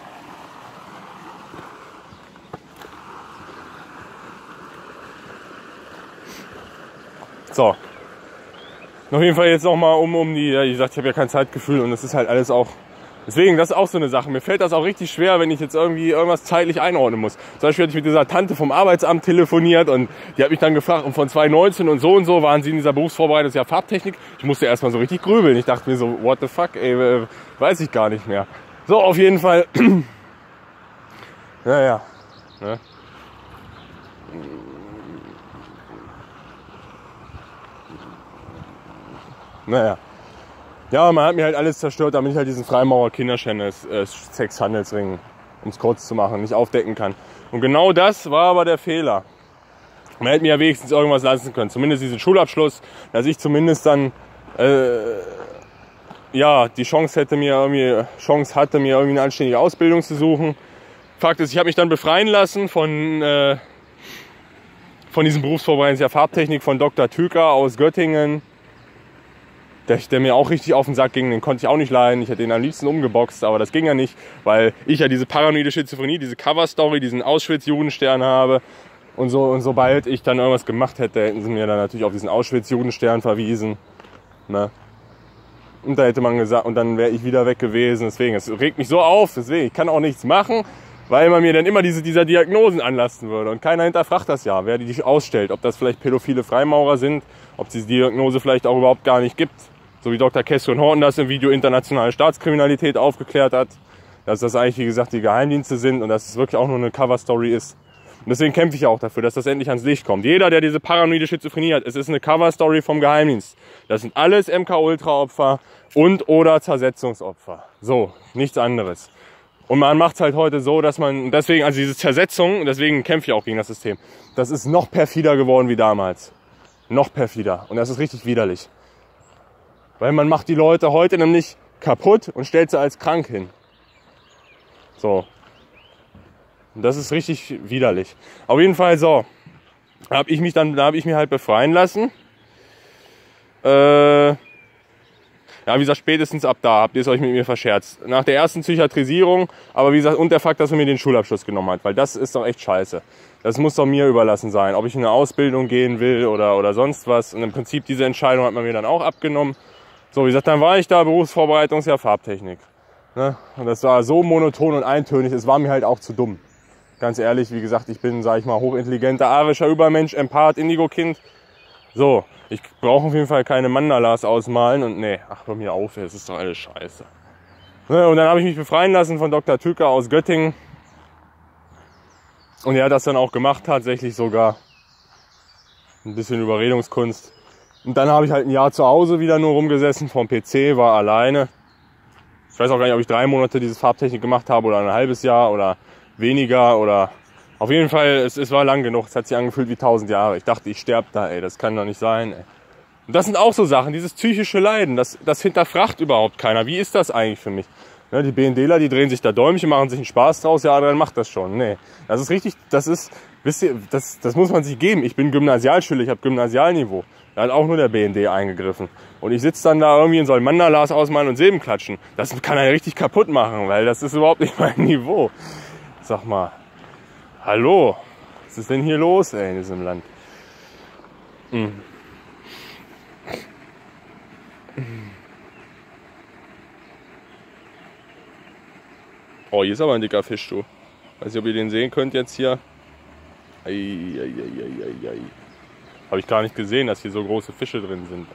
So. Auf jeden Fall jetzt nochmal um, um die, ja, wie gesagt, ich habe ja kein Zeitgefühl und es ist halt alles auch, deswegen, das ist auch so eine Sache. Mir fällt das auch richtig schwer, wenn ich jetzt irgendwie irgendwas zeitlich einordnen muss. Zum Beispiel hatte ich mit dieser Tante vom Arbeitsamt telefoniert und die hat mich dann gefragt, und von zweitausendneunzehn und so und so waren sie in dieser Berufsvorbereitungsjahr Farbtechnik. Ich musste erstmal so richtig grübeln. Ich dachte mir so, what the fuck, ey, äh, weiß ich gar nicht mehr. So, auf jeden Fall, naja, ne? Naja. Ja, man hat mir halt alles zerstört, damit ich halt diesen Freimaurer Kinderschänder, äh, Sexhandelsring, um es kurz zu machen, nicht aufdecken kann. Und genau das war aber der Fehler. Man hätte mir ja wenigstens irgendwas leisten können. Zumindest diesen Schulabschluss, dass ich zumindest dann, äh, ja, die Chance hätte mir irgendwie, Chance hatte, mir irgendwie eine anständige Ausbildung zu suchen. Fakt ist, ich habe mich dann befreien lassen von, äh, von diesem Berufsvorbereitungsjahr Farbtechnik von Doktor Tüker aus Göttingen. Der, der mir auch richtig auf den Sack ging, den konnte ich auch nicht leiden. Ich hätte ihn am liebsten umgeboxt, aber das ging ja nicht, weil ich ja diese paranoide Schizophrenie, diese Cover-Story, diesen Auschwitz-Judenstern habe. Und, so, und sobald ich dann irgendwas gemacht hätte, hätten sie mir dann natürlich auf diesen Auschwitz-Judenstern verwiesen. Ne? Und da hätte man gesagt, und dann wäre ich wieder weg gewesen. Deswegen, es regt mich so auf, deswegen, ich kann auch nichts machen, weil man mir dann immer diese dieser Diagnosen anlasten würde. Und keiner hinterfragt das ja, wer die ausstellt. Ob das vielleicht pädophile Freimaurer sind, ob es diese Diagnose vielleicht auch überhaupt gar nicht gibt. So wie Doktor Keston Horton das im Video Internationale Staatskriminalität aufgeklärt hat. Dass das eigentlich, wie gesagt, die Geheimdienste sind und dass es wirklich auch nur eine Cover-Story ist. Und deswegen kämpfe ich ja auch dafür, dass das endlich ans Licht kommt. Jeder, der diese paranoide Schizophrenie hat, es ist eine Cover-Story vom Geheimdienst. Das sind alles M K-Ultra-Opfer und oder Zersetzungsopfer. So, nichts anderes. Und man macht es halt heute so, dass man, deswegen, also diese Zersetzung, deswegen kämpfe ich auch gegen das System. Das ist noch perfider geworden wie damals. Noch perfider. Und das ist richtig widerlich. Weil man macht die Leute heute nämlich kaputt und stellt sie als krank hin. So. Und das ist richtig widerlich. Auf jeden Fall so. Da habe ich mich dann, da habe ich mich halt befreien lassen. Äh, ja, wie gesagt, spätestens ab da habt ihr es euch mit mir verscherzt. Nach der ersten Psychiatrisierung, aber wie gesagt, und der Fakt, dass er mir den Schulabschluss genommen hat. Weil das ist doch echt scheiße. Das muss doch mir überlassen sein, ob ich in eine Ausbildung gehen will oder, oder sonst was. Und im Prinzip diese Entscheidung hat man mir dann auch abgenommen. So, wie gesagt, dann war ich da, Berufsvorbereitungsjahr Farbtechnik. Ne? Und das war so monoton und eintönig, es war mir halt auch zu dumm. Ganz ehrlich, wie gesagt, ich bin, sag ich mal, hochintelligenter, arischer Übermensch, Empath, Indigo-Kind. So, ich brauche auf jeden Fall keine Mandalas ausmalen und nee, ach, hör mir auf, es ist doch alles scheiße. Ne? Und dann habe ich mich befreien lassen von Doktor Tüker aus Göttingen. Und er hat das dann auch gemacht, tatsächlich sogar. Ein bisschen Überredungskunst. Und dann habe ich halt ein Jahr zu Hause wieder nur rumgesessen, vom P C, war alleine. Ich weiß auch gar nicht, ob ich drei Monate diese Farbtechnik gemacht habe oder ein halbes Jahr oder weniger oder... Auf jeden Fall, es, es war lang genug, es hat sich angefühlt wie tausend Jahre. Ich dachte, ich sterbe da, ey, das kann doch nicht sein, ey. Und das sind auch so Sachen, dieses psychische Leiden, das, das hinterfragt überhaupt keiner. Wie ist das eigentlich für mich? Ja, die BNDler, die drehen sich da Däumchen, machen sich einen Spaß draus, ja, Adrian macht das schon. Nee, das ist richtig, das ist, wisst ihr, das, das muss man sich geben. Ich bin Gymnasialschüler, ich habe Gymnasialniveau. Da hat auch nur der B N D eingegriffen. Und ich sitze dann da irgendwie und soll Mandalas ausmalen und Silben klatschen. Das kann er richtig kaputt machen, weil das ist überhaupt nicht mein Niveau. Sag mal, Hallo, was ist denn hier los, ey, in diesem Land? Hm. Oh, hier ist aber ein dicker Fisch, du. Weiß nicht, ob ihr den sehen könnt jetzt hier. Ei, ei, ei, ei, ei. Habe ich gar nicht gesehen, dass hier so große Fische drin sind.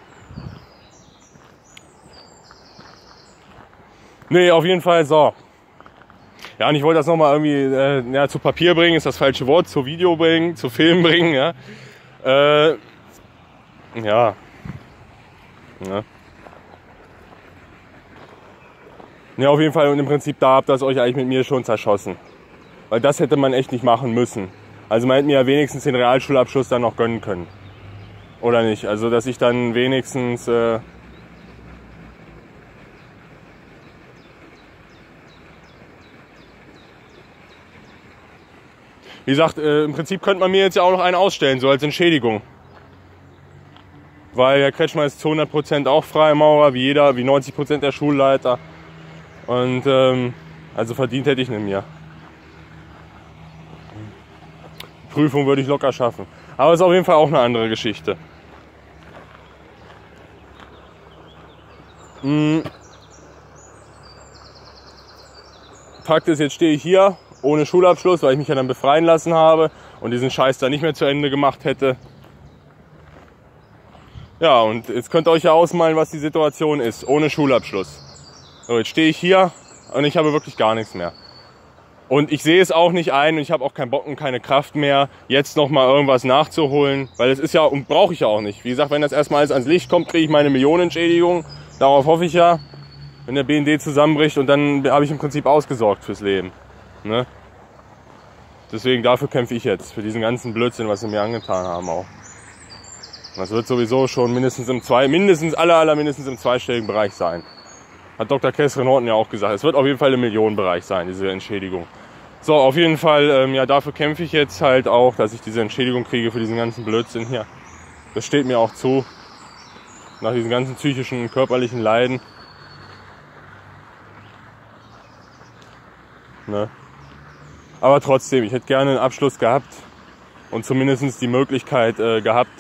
Nee, auf jeden Fall so. Ja, und ich wollte das nochmal irgendwie äh, ja, zu Papier bringen, ist das falsche Wort, zu Video bringen, zu Film bringen, ja. Äh, ja. ja. Ja, auf jeden Fall, und im Prinzip da habt ihr es euch eigentlich mit mir schon zerschossen. Weil das hätte man echt nicht machen müssen. Also man hätte mir ja wenigstens den Realschulabschluss dann noch gönnen können. Oder nicht? Also dass ich dann wenigstens... Äh, Wie gesagt, äh, im Prinzip könnte man mir jetzt ja auch noch einen ausstellen, so als Entschädigung. Weil der Kretschmer ist zu hundert Prozent auch Freimaurer, wie jeder, wie neunzig Prozent der Schulleiter. Und ähm, also verdient hätte ich nicht mehr. Prüfung würde ich locker schaffen. Aber ist auf jeden Fall auch eine andere Geschichte. Hm. Fakt ist, jetzt stehe ich hier ohne Schulabschluss, weil ich mich ja dann befreien lassen habe und diesen Scheiß dann nicht mehr zu Ende gemacht hätte. Ja, und jetzt könnt ihr euch ja ausmalen, was die Situation ist, ohne Schulabschluss. So, jetzt stehe ich hier und ich habe wirklich gar nichts mehr. Und ich sehe es auch nicht ein und ich habe auch keinen Bock und keine Kraft mehr, jetzt nochmal irgendwas nachzuholen, weil es ist ja, und brauche ich ja auch nicht. Wie gesagt, wenn das erstmal alles ans Licht kommt, kriege ich meine Millionenentschädigung. Darauf hoffe ich ja, wenn der B N D zusammenbricht, und dann habe ich im Prinzip ausgesorgt fürs Leben. Ne? Deswegen, dafür kämpfe ich jetzt, für diesen ganzen Blödsinn, was sie mir angetan haben auch. Das wird sowieso schon mindestens im zwei, mindestens aller, aller mindestens im zweistelligen Bereich sein. Hat Doktor Kessler Norton ja auch gesagt. Es wird auf jeden Fall im Millionenbereich sein, diese Entschädigung. So, auf jeden Fall, ähm, ja, dafür kämpfe ich jetzt halt auch, dass ich diese Entschädigung kriege für diesen ganzen Blödsinn hier. Das steht mir auch zu. Nach diesen ganzen psychischen und körperlichen Leiden. Ne? Aber trotzdem, ich hätte gerne einen Abschluss gehabt und zumindest die Möglichkeit äh, gehabt,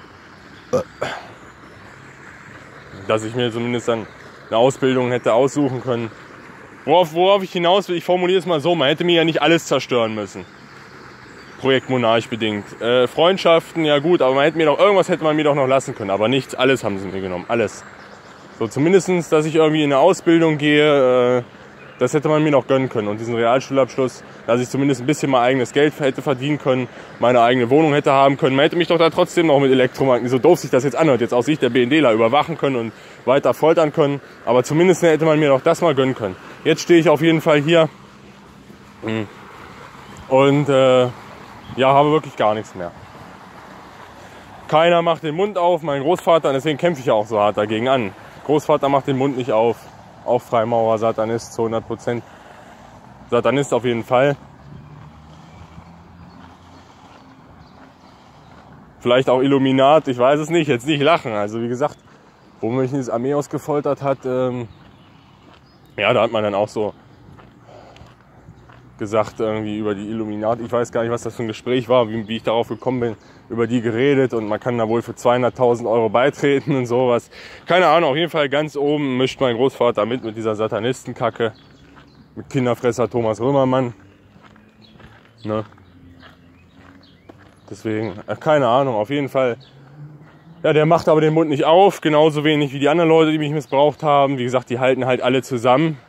dass ich mir zumindest dann eine Ausbildung hätte aussuchen können. Worauf, worauf ich hinaus will, ich formuliere es mal so, man hätte mir ja nicht alles zerstören müssen. Projekt Monarch bedingt. Äh, Freundschaften, ja gut, aber man hätte mir doch, irgendwas hätte man mir doch noch lassen können, aber nichts, alles haben sie mir genommen, alles. So, zumindestens, dass ich irgendwie in eine Ausbildung gehe, äh, das hätte man mir noch gönnen können. Und diesen Realschulabschluss, dass ich zumindest ein bisschen mein eigenes Geld hätte verdienen können, meine eigene Wohnung hätte haben können. Man hätte mich doch da trotzdem noch mit Elektromagnet, so doof sich das jetzt anhört, jetzt aus Sicht der BNDler überwachen können und weiter foltern können. Aber zumindest hätte man mir doch das mal gönnen können. Jetzt stehe ich auf jeden Fall hier und äh, ja, habe wirklich gar nichts mehr. Keiner macht den Mund auf, mein Großvater, und deswegen kämpfe ich ja auch so hart dagegen an. Großvater macht den Mund nicht auf. Auch Freimaurer, Satanist zu hundert Prozent. Satanist auf jeden Fall. Vielleicht auch Illuminat, ich weiß es nicht, jetzt nicht lachen. Also wie gesagt, wo mich dieses Armee ausgefoltert hat, ähm, ja, da hat man dann auch so gesagt, irgendwie über die Illuminat. Ich weiß gar nicht, was das für ein Gespräch war, wie, wie ich darauf gekommen bin, über die geredet, und man kann da wohl für zweihunderttausend Euro beitreten und sowas. Keine Ahnung, auf jeden Fall ganz oben mischt mein Großvater mit, mit dieser Satanistenkacke, mit Kinderfresser Thomas Römermann. Ne? Deswegen, äh, keine Ahnung, auf jeden Fall. Ja, der macht aber den Mund nicht auf, genauso wenig wie die anderen Leute, die mich missbraucht haben. Wie gesagt, die halten halt alle zusammen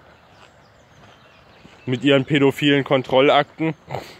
mit ihren pädophilen Kontrollakten.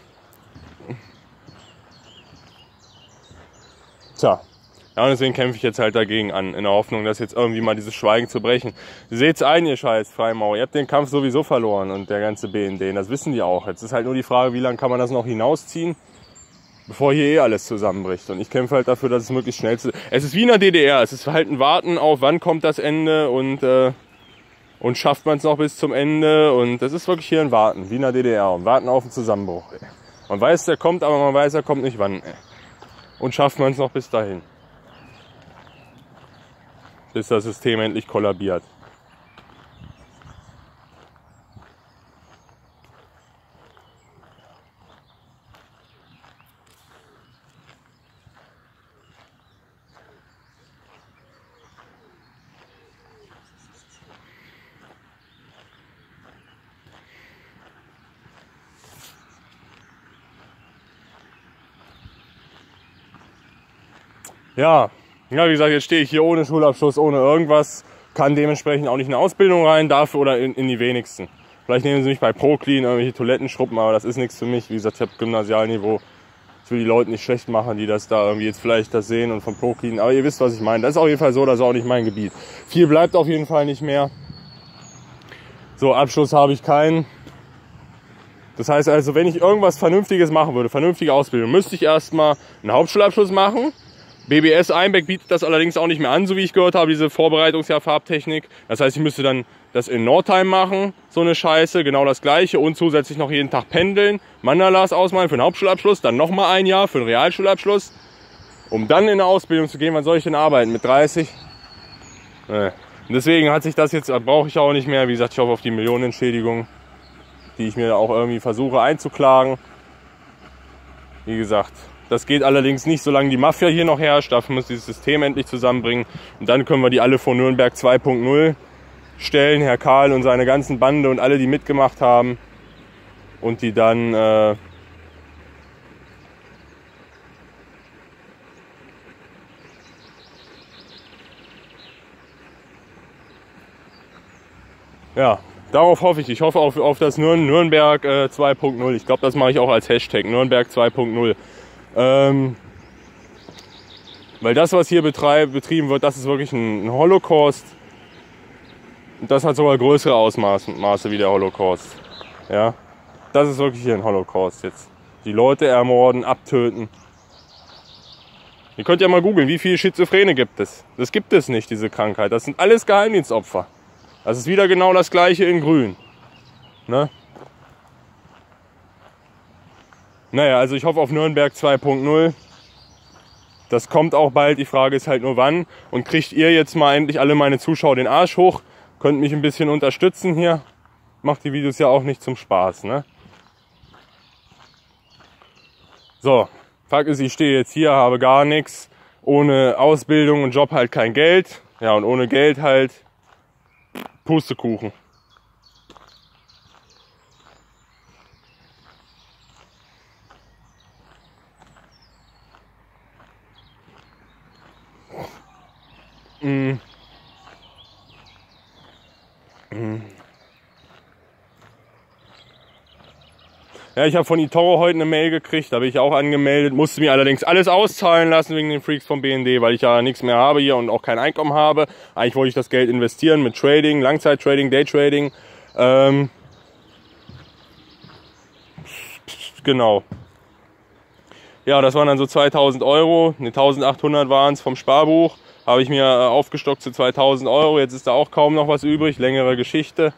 Tja, ja, und deswegen kämpfe ich jetzt halt dagegen an, in der Hoffnung, dass jetzt irgendwie mal dieses Schweigen zu brechen. Seht's ein, ihr scheiß Freimaurer, ihr habt den Kampf sowieso verloren, und der ganze B N D, das wissen die auch. Jetzt ist halt nur die Frage, wie lange kann man das noch hinausziehen, bevor hier eh alles zusammenbricht. Und ich kämpfe halt dafür, dass es möglichst schnell zu... Es ist wie in der D D R, es ist halt ein Warten auf, wann kommt das Ende, und... Äh, Und schafft man es noch bis zum Ende, und das ist wirklich hier ein Warten, wie in der D D R, und Warten auf den Zusammenbruch. Ey. Man weiß, der kommt, aber man weiß, er kommt nicht wann. Ey. Und schafft man es noch bis dahin. Bis das System endlich kollabiert. Ja, ja, wie gesagt, jetzt stehe ich hier ohne Schulabschluss, ohne irgendwas, kann dementsprechend auch nicht in eine Ausbildung rein, dafür oder in, in die wenigsten. Vielleicht nehmen sie mich bei ProClean, irgendwelche Toilettenschruppen, aber das ist nichts für mich. Wie gesagt, ich habe Gymnasialniveau. Ich will die Leute nicht schlecht machen, die das da irgendwie jetzt vielleicht das sehen und von ProClean. Aber ihr wisst, was ich meine. Das ist auf jeden Fall so, das ist auch nicht mein Gebiet. Viel bleibt auf jeden Fall nicht mehr. So, Abschluss habe ich keinen. Das heißt also, wenn ich irgendwas Vernünftiges machen würde, vernünftige Ausbildung, müsste ich erstmal einen Hauptschulabschluss machen. B B S Einbeck bietet das allerdings auch nicht mehr an, so wie ich gehört habe, diese Vorbereitungsjahr Farbtechnik. Das heißt, ich müsste dann das in Nordheim machen, so eine Scheiße, genau das gleiche und zusätzlich noch jeden Tag pendeln, Mandalas ausmalen für den Hauptschulabschluss, dann nochmal ein Jahr für den Realschulabschluss, um dann in eine Ausbildung zu gehen. Wann soll ich denn arbeiten? Mit dreißig? Nee. Und deswegen hat sich das jetzt, brauche ich auch nicht mehr. Wie gesagt, ich hoffe auf die Millionenentschädigung, die ich mir auch irgendwie versuche einzuklagen. Wie gesagt, das geht allerdings nicht, solange die Mafia hier noch herrscht. Dafür muss dieses System endlich zusammenbringen. Und dann können wir die alle vor Nürnberg zwei punkt null stellen. Herr Karl und seine ganzen Bande und alle, die mitgemacht haben. Und die dann äh, ja, darauf hoffe ich. Ich hoffe auf, auf das Nür Nürnberg äh, zwei punkt null. Ich glaube, das mache ich auch als Hashtag. Nürnberg zwei punkt null. Ähm, weil das, was hier betreib, betrieben wird, das ist wirklich ein, ein Holocaust. Und das hat sogar größere Ausmaße Maße wie der Holocaust. Ja, das ist wirklich hier ein Holocaust jetzt. Die Leute ermorden, abtöten. Ihr könnt ja mal googeln, wie viele Schizophrene gibt es. Das gibt es nicht, diese Krankheit. Das sind alles Geheimdienstopfer. Das ist wieder genau das gleiche in Grün. Ne? Naja, also ich hoffe auf Nürnberg zwei punkt null. Das kommt auch bald. Die Frage ist halt nur wann. Und kriegt ihr jetzt mal endlich alle meine Zuschauer den Arsch hoch? Könnt mich ein bisschen unterstützen hier. Macht die Videos ja auch nicht zum Spaß, ne? So, Fakt ist, ich stehe jetzt hier, habe gar nichts. Ohne Ausbildung und Job halt kein Geld. Ja, und ohne Geld halt Pustekuchen. Mm. Mm. Ja, ich habe von eToro heute eine Mail gekriegt, da bin ich auch angemeldet, musste mir allerdings alles auszahlen lassen wegen den Freaks vom B N D, weil ich ja nichts mehr habe hier und auch kein Einkommen habe. Eigentlich wollte ich das Geld investieren mit Trading, Langzeit-Trading, Day-Trading. Ähm, genau. Ja, das waren dann so zweitausend Euro, ne, eintausendachthundert waren es vom Sparbuch. Habe ich mir aufgestockt zu zweitausend Euro. Jetzt ist da auch kaum noch was übrig. Längere Geschichte.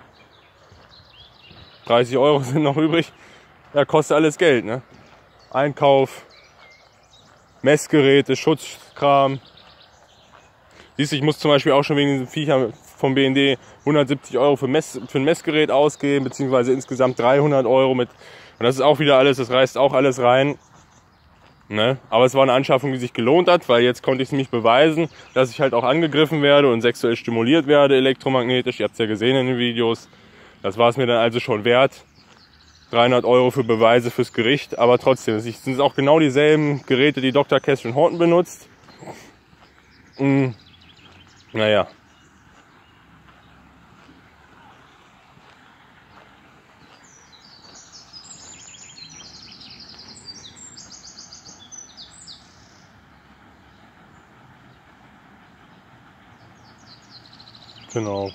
dreißig Euro sind noch übrig. Ja, kostet alles Geld, ne? Einkauf, Messgeräte, Schutzkram. Siehst du, ich muss zum Beispiel auch schon wegen diesen Viechern vom B N D hundertsiebzig Euro für, Mess, für ein Messgerät ausgeben, beziehungsweise insgesamt dreihundert Euro mit. Und das ist auch wieder alles, das reißt auch alles rein. Ne? Aber es war eine Anschaffung, die sich gelohnt hat, weil jetzt konnte ich es nämlich beweisen, dass ich halt auch angegriffen werde und sexuell stimuliert werde, elektromagnetisch. Ihr habt es ja gesehen in den Videos. Das war es mir dann also schon wert. dreihundert Euro für Beweise fürs Gericht, aber trotzdem, es sind auch genau dieselben Geräte, die Doktor Catherine Horton benutzt. Hm. Naja. Genau.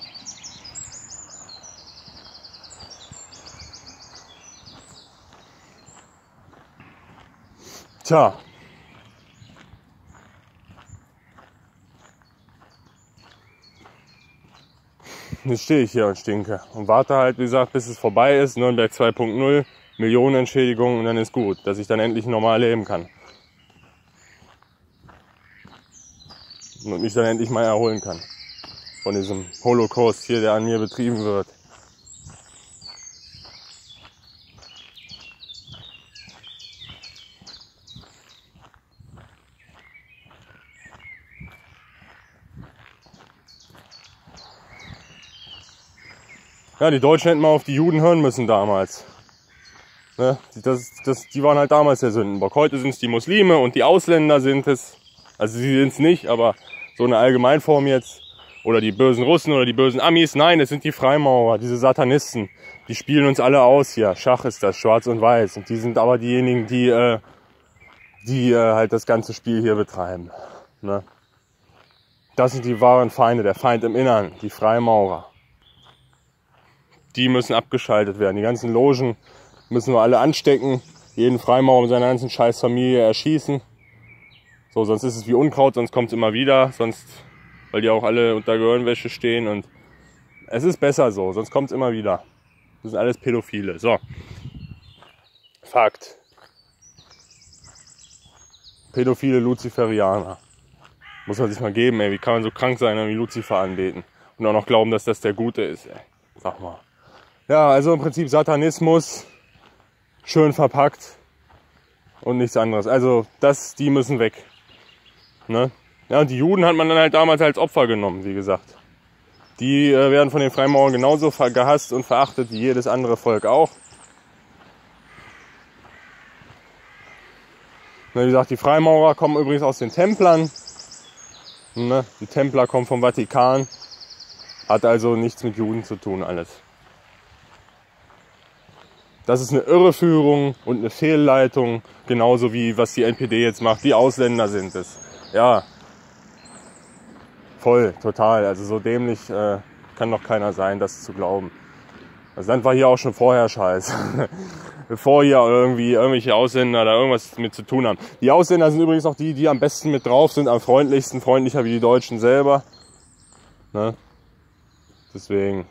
Tja. Jetzt stehe ich hier und stinke und warte halt, wie gesagt, bis es vorbei ist. Nürnberg zwei punkt null, Millionenentschädigung und dann ist gut, dass ich dann endlich normal leben kann. Und mich dann endlich mal erholen kann von diesem Holocaust hier, der an mir betrieben wird. Ja, die Deutschen hätten mal auf die Juden hören müssen damals. Ne? Das, das, die waren halt damals der Sündenbock. Heute sind es die Muslime und die Ausländer sind es. Also sie sind es nicht, aber so eine Allgemeinform jetzt. Oder die bösen Russen oder die bösen Amis. Nein, es sind die Freimaurer, diese Satanisten. Die spielen uns alle aus hier. Schach ist das, schwarz und weiß. Und die sind aber diejenigen, die, äh, die äh, halt das ganze Spiel hier betreiben. Ne? Das sind die wahren Feinde, der Feind im Innern, die Freimaurer. Die müssen abgeschaltet werden. Die ganzen Logen müssen wir alle anstecken. Jeden Freimaurer mit seiner ganzen Scheißfamilie erschießen. So, sonst ist es wie Unkraut, sonst kommt es immer wieder. Sonst... weil die auch alle unter Gehirnwäsche stehen und es ist besser so, sonst kommt es immer wieder. Das sind alles Pädophile. So. Fakt. Pädophile Luziferianer. Muss man sich mal geben, ey. Wie kann man so krank sein und wie Luzifer anbeten? Und auch noch glauben, dass das der Gute ist, ey. Sag mal. Ja, also im Prinzip Satanismus, schön verpackt und nichts anderes. Also das, die müssen weg. Ne? Ja, und die Juden hat man dann halt damals als Opfer genommen, wie gesagt. Die äh, werden von den Freimaurern genauso gehasst und verachtet wie jedes andere Volk auch. Na, wie gesagt, die Freimaurer kommen übrigens aus den Templern. Ne? Die Templer kommen vom Vatikan. Hat also nichts mit Juden zu tun, alles. Das ist eine Irreführung und eine Fehlleitung, genauso wie was die N P D jetzt macht. Die Ausländer sind es. Ja. Voll, total. Also so dämlich äh, kann doch keiner sein, das zu glauben. Das Land war hier auch schon vorher scheiße. Bevor hier irgendwie irgendwelche Ausländer da irgendwas mit zu tun haben. Die Ausländer sind übrigens auch die, die am besten mit drauf sind, am freundlichsten, freundlicher wie die Deutschen selber. Ne? Deswegen.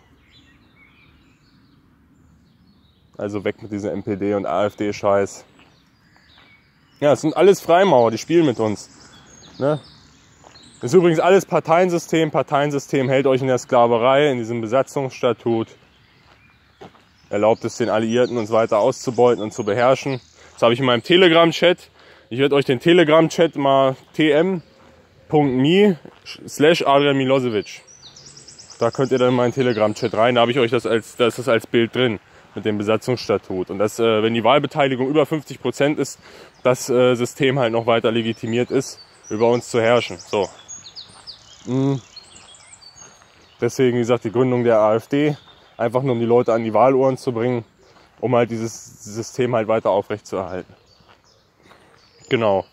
Also weg mit diesem N P D und AfD-Scheiß. Ja, es sind alles Freimaurer, die spielen mit uns. Ne? Das ist übrigens alles Parteiensystem. Parteiensystem hält euch in der Sklaverei, in diesem Besatzungsstatut. Erlaubt es den Alliierten, uns weiter auszubeuten und zu beherrschen. Das habe ich in meinem Telegram-Chat. Ich werde euch den Telegram-Chat mal tm.me slash Adrian Milosevic. Da könnt ihr dann in meinen Telegram-Chat rein. Da habe ich euch das als, das ist als Bild drin mit dem Besatzungsstatut. Und dass, äh, wenn die Wahlbeteiligung über fünfzig Prozent ist, das äh, System halt noch weiter legitimiert ist, über uns zu herrschen. So. Mhm. Deswegen, wie gesagt, die Gründung der AfD, einfach nur um die Leute an die Wahlurnen zu bringen, um halt dieses System halt weiter aufrechtzuerhalten. Genau.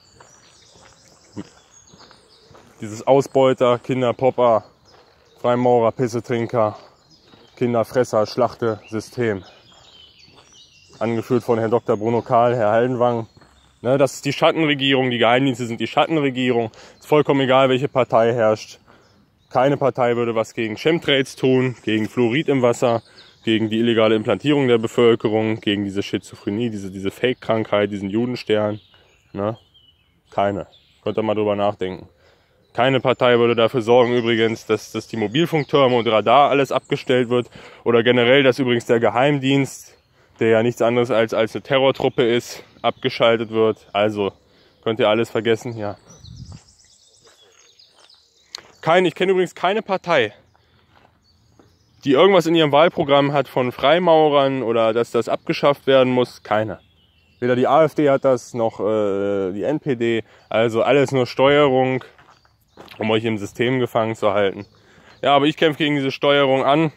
Dieses Ausbeuter, Kinderpopper, Freimaurer, Pissetrinker, Kinderfresser, Schlachte-System. Angeführt von Herrn Doktor Bruno Kahl, Herr Haldenwang. Ne, das ist die Schattenregierung, die Geheimdienste sind die Schattenregierung. Ist vollkommen egal, welche Partei herrscht. Keine Partei würde was gegen Chemtrails tun, gegen Fluorid im Wasser, gegen die illegale Implantierung der Bevölkerung, gegen diese Schizophrenie, diese, diese Fake-Krankheit, diesen Judenstern. Ne? Keine. Könnt ihr mal drüber nachdenken. Keine Partei würde dafür sorgen übrigens, dass, dass die Mobilfunktürme und Radar alles abgestellt wird. Oder generell, dass übrigens der Geheimdienst, der ja nichts anderes als, als eine Terrortruppe ist, abgeschaltet wird. Also könnt ihr alles vergessen, ja. Kein, ich kenne übrigens keine Partei, die irgendwas in ihrem Wahlprogramm hat von Freimaurern oder dass das abgeschafft werden muss. Keine. Weder die AfD hat das, noch äh, die N P D. Also alles nur Steuerung, um euch im System gefangen zu halten. Ja, aber ich kämpfe gegen diese Steuerung an.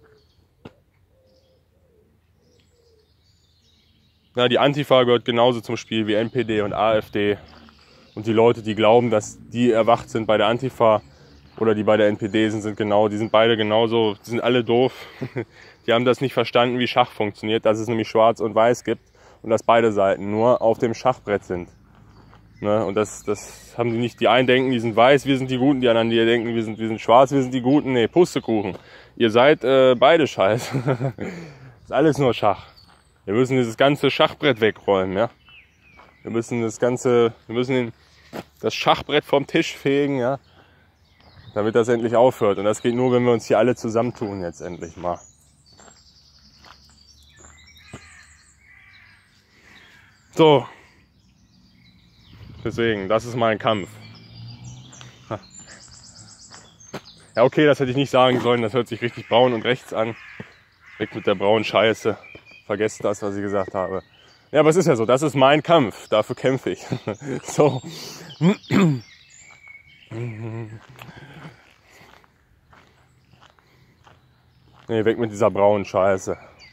Ja, die Antifa gehört genauso zum Spiel wie N P D und AfD. Und die Leute, die glauben, dass die erwacht sind bei der Antifa oder die bei der N P D sind, sind genau, die sind beide genauso, die sind alle doof. Die haben das nicht verstanden, wie Schach funktioniert, dass es nämlich Schwarz und Weiß gibt und dass beide Seiten nur auf dem Schachbrett sind. Ne? Und das, das haben die nicht. Die einen denken, die sind weiß, wir sind die Guten, die anderen, die denken, wir sind, wir sind schwarz, wir sind die Guten. Nee, Pustekuchen. Ihr seid äh, beide scheiße. Ist alles nur Schach. Wir müssen dieses ganze Schachbrett wegräumen, ja. Wir müssen das ganze, wir müssen den, das Schachbrett vom Tisch fegen, ja. Damit das endlich aufhört. Und das geht nur, wenn wir uns hier alle zusammentun, jetzt endlich mal. So. Deswegen, das ist mein Kampf. Ja, okay, das hätte ich nicht sagen sollen. Das hört sich richtig braun und rechts an. Weg mit der braunen Scheiße. Vergesst das, was ich gesagt habe. Ja, aber es ist ja so. Das ist mein Kampf. Dafür kämpfe ich. So. Nee, weg mit dieser braunen Scheiße.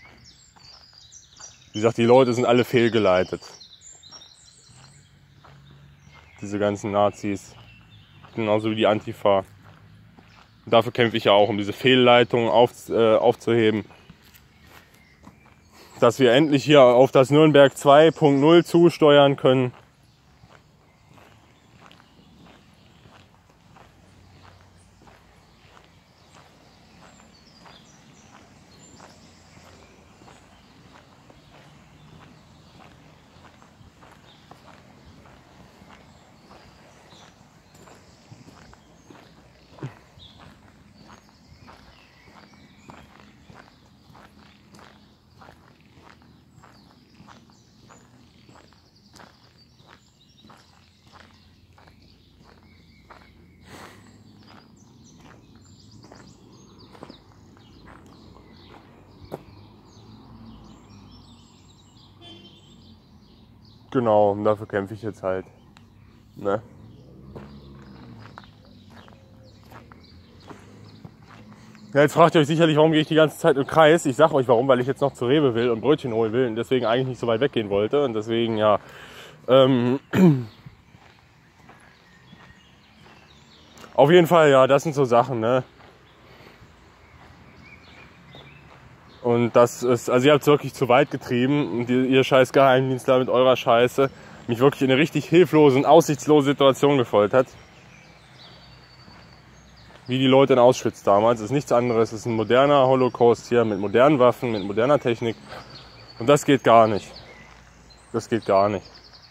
Wie gesagt, die Leute sind alle fehlgeleitet. Diese ganzen Nazis. Genauso wie die Antifa. Und dafür kämpfe ich ja auch, um diese Fehlleitung auf, äh, aufzuheben. Dass wir endlich hier auf das Nürnberg zwei Punkt null zusteuern können. Genau, und dafür kämpfe ich jetzt halt. Ne? Ja, jetzt fragt ihr euch sicherlich, warum gehe ich die ganze Zeit im Kreis. Ich sage euch warum, weil ich jetzt noch zu Rewe will und Brötchen holen will und deswegen eigentlich nicht so weit weggehen wollte. Und deswegen, ja, ähm, auf jeden Fall, ja, das sind so Sachen, ne? Und das ist, also ihr habt es wirklich zu weit getrieben und ihr, ihr scheiß Geheimdienstler mit eurer Scheiße mich wirklich in eine richtig hilflose und aussichtslose Situation gefoltert. Wie die Leute in Auschwitz damals. Das ist nichts anderes. Es ist ein moderner Holocaust hier mit modernen Waffen, mit moderner Technik. Und das geht gar nicht. Das geht gar nicht.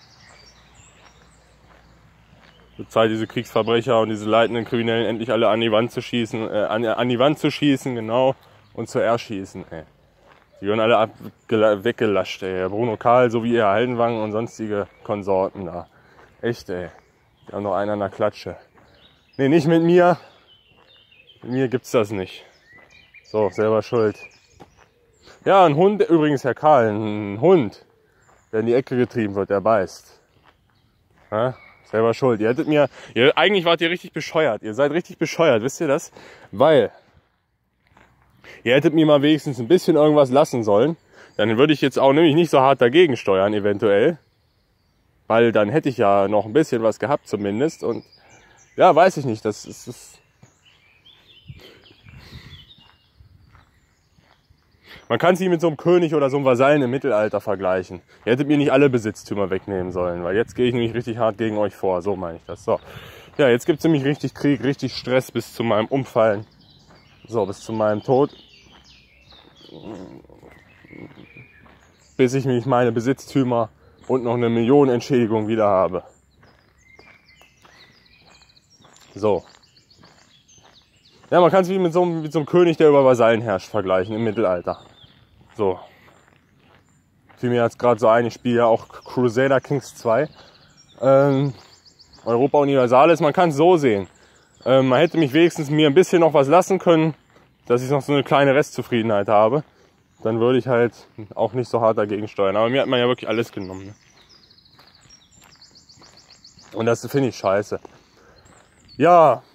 Zur Zeit, diese Kriegsverbrecher und diese leitenden Kriminellen endlich alle an die Wand zu schießen, äh, an, an die Wand zu schießen, genau, und zu erschießen, ey. Die werden alle ab, weggelascht, ey. Bruno Kahl, so wie ihr Haldenwang und sonstige Konsorten da. Echt, ey. Die haben noch einen an der Klatsche. Nee, nicht mit mir. Mit mir gibt's das nicht. So, selber schuld. Ja, ein Hund, übrigens, Herr Kahl, ein Hund, der in die Ecke getrieben wird, der beißt. Ja? Selber schuld. Ihr hättet mir, ihr, eigentlich wart ihr richtig bescheuert. Ihr seid richtig bescheuert, wisst ihr das? Weil ihr hättet mir mal wenigstens ein bisschen irgendwas lassen sollen. Dann würde ich jetzt auch nämlich nicht so hart dagegen steuern, eventuell. Weil dann hätte ich ja noch ein bisschen was gehabt zumindest. Und ja, weiß ich nicht. Das ist... Das Man kann sie mit so einem König oder so einem Vasallen im Mittelalter vergleichen. Ihr hättet mir nicht alle Besitztümer wegnehmen sollen, weil jetzt gehe ich nämlich richtig hart gegen euch vor. So meine ich das. So. Ja, jetzt gibt es nämlich richtig Krieg, richtig Stress bis zu meinem Umfallen. So, bis zu meinem Tod. Bis ich mich meine Besitztümer und noch eine Millionenentschädigung wieder habe. So. Ja, man kann es wie mit so, einem, mit so einem König, der über Vasallen herrscht, vergleichen im Mittelalter. So. Fiel mir jetzt gerade so ein, ich spiele ja auch Crusader Kings zwei. Ähm, Europa Universalis, man kann es so sehen. Ähm, man hätte mich wenigstens mir ein bisschen noch was lassen können, dass ich noch so eine kleine Restzufriedenheit habe. Dann würde ich halt auch nicht so hart dagegen steuern. Aber mir hat man ja wirklich alles genommen. Ne? Und das finde ich scheiße. Ja.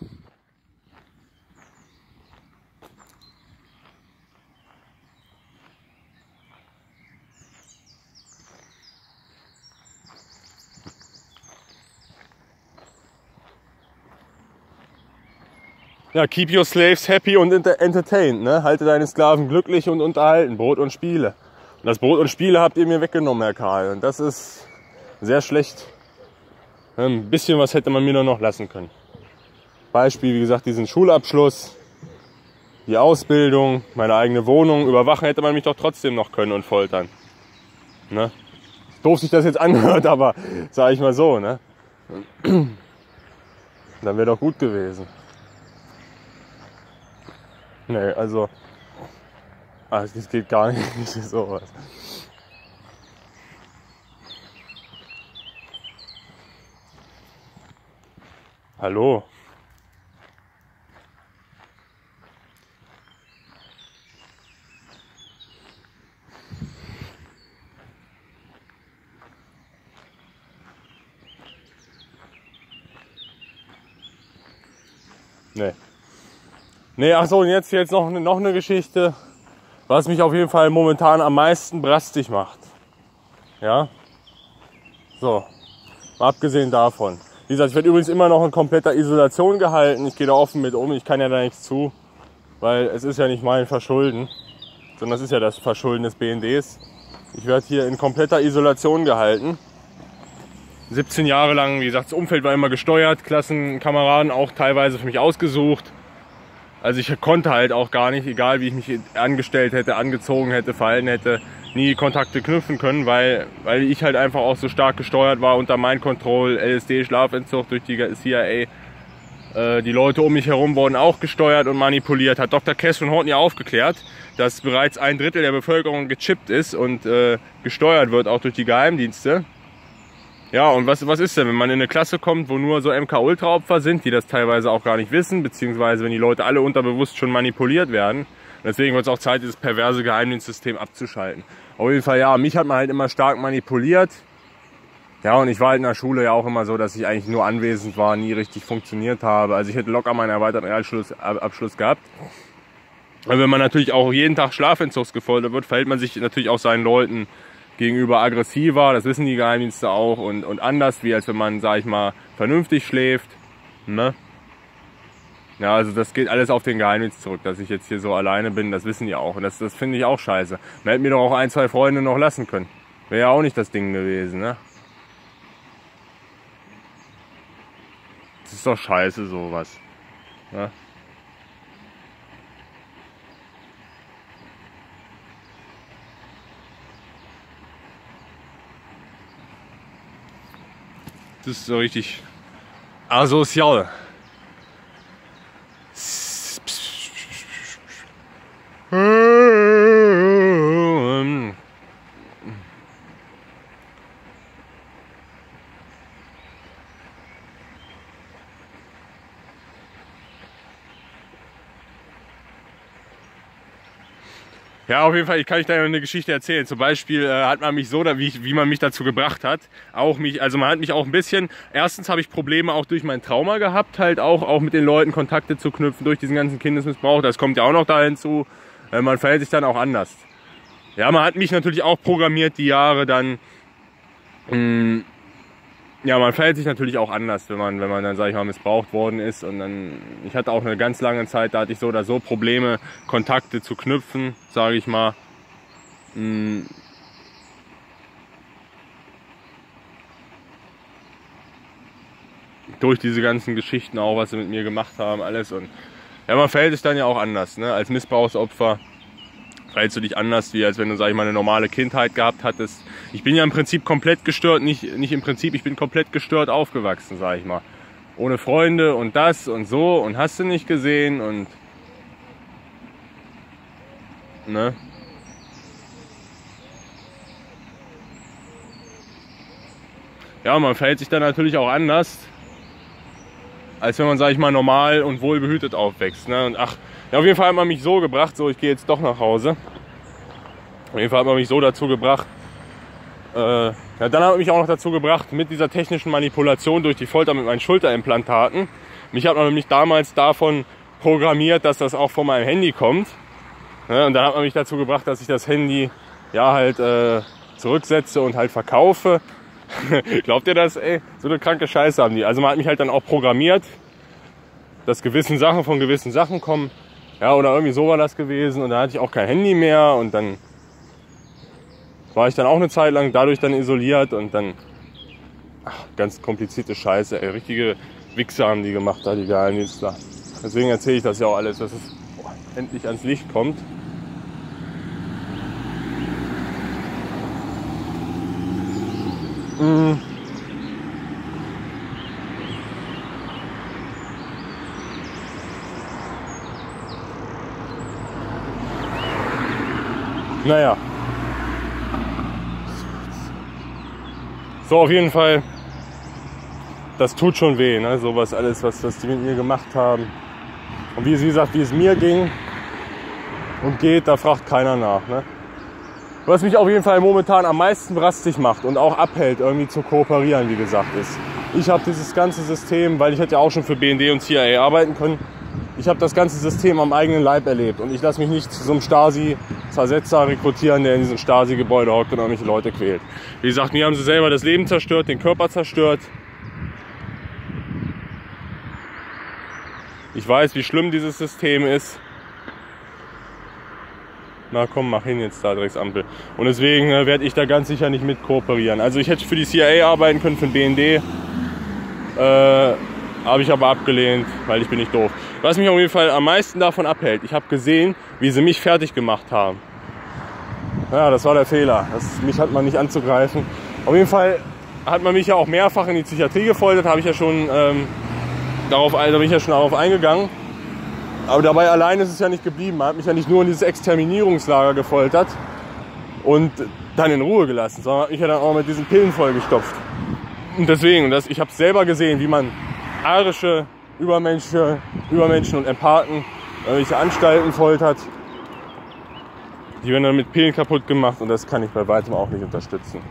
Ja, keep your slaves happy und entertained, ne? Halte deine Sklaven glücklich und unterhalten. Brot und Spiele. Und das Brot und Spiele habt ihr mir weggenommen, Herr Karl. Und das ist sehr schlecht. Ein bisschen was hätte man mir nur noch lassen können. Beispiel, wie gesagt, diesen Schulabschluss, die Ausbildung, meine eigene Wohnung. Überwachen hätte man mich doch trotzdem noch können und foltern. Ne? Doof sich das jetzt anhört, aber sage ich mal so, ne? Dann wäre doch gut gewesen. Nee, also, also das geht gar nicht, nicht sowas. Hallo? Nee. Nee, ach so, und jetzt, jetzt noch, noch eine Geschichte, was mich auf jeden Fall momentan am meisten brastig macht. Ja. So. Mal abgesehen davon. Wie gesagt, ich werde übrigens immer noch in kompletter Isolation gehalten. Ich gehe da offen mit um. Ich kann ja da nichts zu. Weil es ist ja nicht mein Verschulden. Sondern es ist ja das Verschulden des B N Ds. Ich werde hier in kompletter Isolation gehalten. siebzehn Jahre lang, wie gesagt, das Umfeld war immer gesteuert. Klassenkameraden auch teilweise für mich ausgesucht. Also ich konnte halt auch gar nicht, egal wie ich mich angestellt hätte, angezogen hätte, verhalten hätte, nie Kontakte knüpfen können, weil, weil ich halt einfach auch so stark gesteuert war unter Mind Control, L S D, Schlafentzug durch die C I A. Äh, die Leute um mich herum wurden auch gesteuert und manipuliert. Hat Doktor Cass von Horton ja aufgeklärt, dass bereits ein Drittel der Bevölkerung gechippt ist und äh, gesteuert wird, auch durch die Geheimdienste. Ja, und was, was ist denn, wenn man in eine Klasse kommt, wo nur so M K-Ultra-Opfer sind, die das teilweise auch gar nicht wissen, beziehungsweise wenn die Leute alle unterbewusst schon manipuliert werden. Deswegen wird es auch Zeit, dieses perverse Geheimdienstsystem abzuschalten. Auf jeden Fall, ja, mich hat man halt immer stark manipuliert. Ja, und ich war halt in der Schule ja auch immer so, dass ich eigentlich nur anwesend war, nie richtig funktioniert habe. Also ich hätte locker meinen erweiterten Realschulabschluss Abschluss gehabt. Und wenn man natürlich auch jeden Tag Schlafentzugsgefoltert wird, verhält man sich natürlich auch seinen Leuten gegenüber aggressiver, das wissen die Geheimdienste auch, und, und anders, wie als wenn man, sag ich mal, vernünftig schläft. Ne? Ja, also das geht alles auf den Geheimdienst zurück, dass ich jetzt hier so alleine bin, das wissen die auch. Und das, das finde ich auch scheiße. Man hätte mir doch auch ein, zwei Freunde noch lassen können. Wäre ja auch nicht das Ding gewesen, ne? Das ist doch scheiße, sowas. Ne? Das ist so richtig asozial. Ja, auf jeden Fall, ich kann ich da eine Geschichte erzählen. Zum Beispiel äh, hat man mich so, wie, ich, wie man mich dazu gebracht hat, auch mich, also man hat mich auch ein bisschen, erstens habe ich Probleme auch durch mein Trauma gehabt, halt auch, auch mit den Leuten Kontakte zu knüpfen, durch diesen ganzen Kindesmissbrauch, das kommt ja auch noch da hinzu, äh, man verhält sich dann auch anders. Ja, man hat mich natürlich auch programmiert, die Jahre dann, mh, ja, man verhält sich natürlich auch anders, wenn man, wenn man dann, sag ich mal, missbraucht worden ist. Und dann, ich hatte auch eine ganz lange Zeit, da hatte ich so oder so Probleme, Kontakte zu knüpfen, sage ich mal. Hm. Durch diese ganzen Geschichten auch, was sie mit mir gemacht haben, alles. Und ja, man verhält sich dann ja auch anders, ne? Als Missbrauchsopfer verhältst du dich anders, wie als wenn du, sag ich mal, eine normale Kindheit gehabt hattest. Ich bin ja im Prinzip komplett gestört, nicht, nicht im Prinzip, ich bin komplett gestört aufgewachsen, sag ich mal. Ohne Freunde und das und so und hast du nicht gesehen und ne? Ja, man verhält sich dann natürlich auch anders, als wenn man, sag ich mal, normal und wohlbehütet aufwächst, ne? Und ach, ja, auf jeden Fall hat man mich so gebracht, so, ich gehe jetzt doch nach Hause. Auf jeden Fall hat man mich so dazu gebracht, äh, ja, dann hat man mich auch noch dazu gebracht, mit dieser technischen Manipulation durch die Folter mit meinen Schulterimplantaten. Mich hat man nämlich damals davon programmiert, dass das auch von meinem Handy kommt. Ja, und dann hat man mich dazu gebracht, dass ich das Handy, ja, halt, äh, zurücksetze und halt verkaufe. Glaubt ihr das, ey? So eine kranke Scheiße haben die. Also man hat mich halt dann auch programmiert, dass gewissen Sachen von gewissen Sachen kommen. Ja, oder irgendwie so war das gewesen. Und dann hatte ich auch kein Handy mehr. Und dann war ich dann auch eine Zeit lang dadurch dann isoliert. Und dann, ach, ganz komplizierte Scheiße, ey. Richtige Wichser haben die gemacht, da die Geheimdienstler. Deswegen erzähle ich das ja auch alles, dass es boah, endlich ans Licht kommt. Mhm. Naja. So, auf jeden Fall, das tut schon weh, ne? Sowas alles, was, was die mit mir gemacht haben. Und wie, wie gesagt, wie es mir ging und geht, da fragt keiner nach, ne? Was mich auf jeden Fall momentan am meisten brastig macht und auch abhält, irgendwie zu kooperieren, wie gesagt, ist, ich habe dieses ganze System, weil ich hätte ja auch schon für B N D und C I A arbeiten können, ich habe das ganze System am eigenen Leib erlebt und ich lasse mich nicht zu so einem Stasi-Zersetzer rekrutieren, der in diesem Stasi-Gebäude hockt und irgendwelche Leute quält. Wie gesagt, mir haben sie selber das Leben zerstört, den Körper zerstört. Ich weiß, wie schlimm dieses System ist. Na komm, mach hin jetzt da, Drecksampel. Und deswegen äh, werde ich da ganz sicher nicht mit kooperieren. Also ich hätte für die C I A arbeiten können, für den B N D. Äh, habe ich aber abgelehnt, weil ich bin nicht doof. Was mich auf jeden Fall am meisten davon abhält, ich habe gesehen, wie sie mich fertig gemacht haben. Ja, das war der Fehler. Das, mich hat man nicht anzugreifen. Auf jeden Fall hat man mich ja auch mehrfach in die Psychiatrie gefoltert, habe ich ja schon, ähm, darauf, also bin ich ja schon darauf eingegangen. Aber dabei allein ist es ja nicht geblieben. Man hat mich ja nicht nur in dieses Exterminierungslager gefoltert und dann in Ruhe gelassen, sondern hat mich ja dann auch mit diesen Pillen vollgestopft. Und deswegen, das, ich habe selber gesehen, wie man arische Übermenschen, Übermenschen und Empathen irgendwelche Anstalten foltert. Die werden dann mit Pillen kaputt gemacht und das kann ich bei weitem auch nicht unterstützen.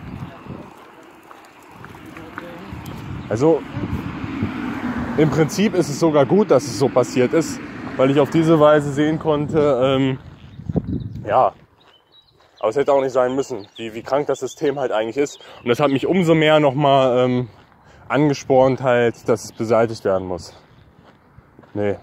Also im Prinzip ist es sogar gut, dass es so passiert ist, weil ich auf diese Weise sehen konnte, ähm, ja, aber es hätte auch nicht sein müssen, wie, wie krank das System halt eigentlich ist. Und das hat mich umso mehr nochmal ähm, angespornt halt, dass es beseitigt werden muss. Nee.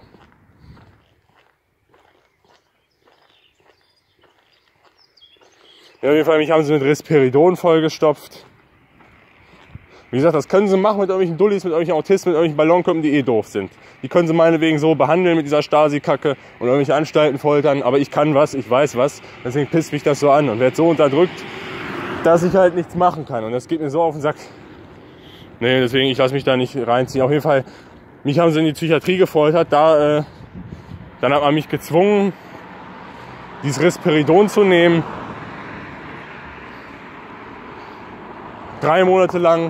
Ja, auf jeden Fall, mich haben sie mit Risperidon vollgestopft. Wie gesagt, das können sie machen mit irgendwelchen Dullis, mit irgendwelchen Autisten, mit irgendwelchen Ballonköpfen, die eh doof sind. Die können sie meinetwegen so behandeln mit dieser Stasi-Kacke und irgendwelche Anstalten foltern. Aber ich kann was, ich weiß was. Deswegen pisst mich das so an und werde so unterdrückt, dass ich halt nichts machen kann. Und das geht mir so auf den Sack. Nee, deswegen, ich lasse mich da nicht reinziehen. Auf jeden Fall, mich haben sie in die Psychiatrie gefoltert. Da, äh, dann hat man mich gezwungen, dieses Risperidon zu nehmen. Drei Monate lang.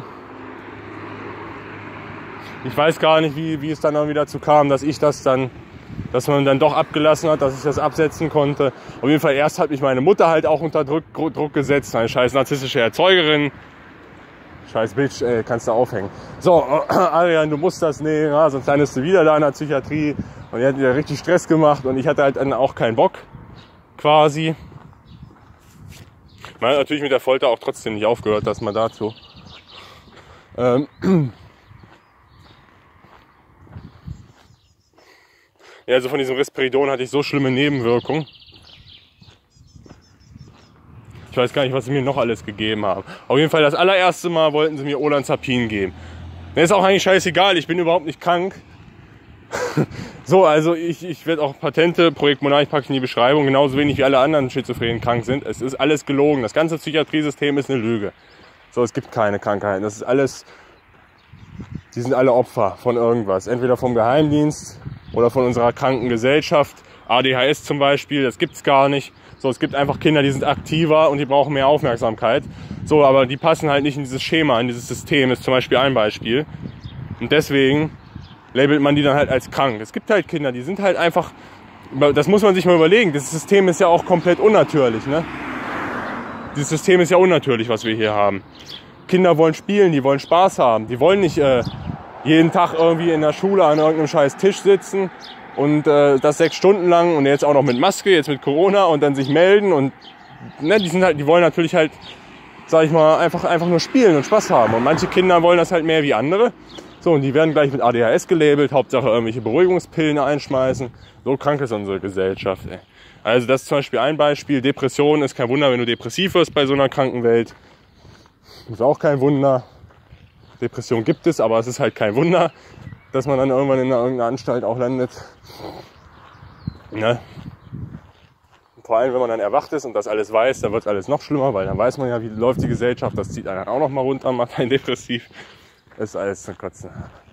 Ich weiß gar nicht, wie, wie es dann auch wieder dazu kam, dass ich das dann, dass man dann doch abgelassen hat, dass ich das absetzen konnte. Auf jeden Fall erst hat mich meine Mutter halt auch unter Druck, Druck gesetzt, eine scheiß narzisstische Erzeugerin. Scheiß Bitch, ey, kannst du aufhängen. So, Adrian, du musst das nehmen, ja, sonst landest du wieder da in der Psychiatrie. Und die hat wieder richtig Stress gemacht und ich hatte halt dann auch keinen Bock, quasi. Man hat natürlich mit der Folter auch trotzdem nicht aufgehört, dass man dazu. Ähm, Ja, also von diesem Risperidon hatte ich so schlimme Nebenwirkungen. Ich weiß gar nicht, was sie mir noch alles gegeben haben. Auf jeden Fall das allererste Mal wollten sie mir Olanzapin geben. Mir ist auch eigentlich scheißegal, ich bin überhaupt nicht krank. So, also ich, ich werde auch Patente, Projekt Monarch packe ich in die Beschreibung, genauso wenig wie alle anderen Schizophrenen krank sind. Es ist alles gelogen. Das ganze Psychiatriesystem ist eine Lüge. So, es gibt keine Krankheiten. Das ist alles, die sind alle Opfer von irgendwas. Entweder vom Geheimdienst oder von unserer kranken Gesellschaft. A D H S zum Beispiel, das gibt's gar nicht. So, es gibt einfach Kinder, die sind aktiver und die brauchen mehr Aufmerksamkeit. So, aber die passen halt nicht in dieses Schema, in dieses System, ist zum Beispiel ein Beispiel. Und deswegen labelt man die dann halt als krank. Es gibt halt Kinder, die sind halt einfach, das muss man sich mal überlegen, das System ist ja auch komplett unnatürlich, ne? Dieses System ist ja unnatürlich, was wir hier haben. Kinder wollen spielen, die wollen Spaß haben, die wollen nicht äh, jeden Tag irgendwie in der Schule an irgendeinem scheiß Tisch sitzen und äh, das sechs Stunden lang und jetzt auch noch mit Maske, jetzt mit Corona und dann sich melden und ne, die sind halt, die wollen natürlich halt, sag ich mal, einfach einfach nur spielen und Spaß haben und manche Kinder wollen das halt mehr wie andere. So, und die werden gleich mit A D H S gelabelt, Hauptsache irgendwelche Beruhigungspillen einschmeißen. So krank ist unsere Gesellschaft, ey. Also das ist zum Beispiel ein Beispiel. Depression ist kein Wunder, wenn du depressiv wirst bei so einer kranken Welt. Ist auch kein Wunder. Depression gibt es, aber es ist halt kein Wunder, dass man dann irgendwann in irgendeiner Anstalt auch landet. Ne? Vor allem, wenn man dann erwacht ist und das alles weiß, dann wird alles noch schlimmer, weil dann weiß man ja, wie läuft die Gesellschaft. Das zieht einen auch noch mal runter, macht einen depressiv. Das ist alles zum Kotzen.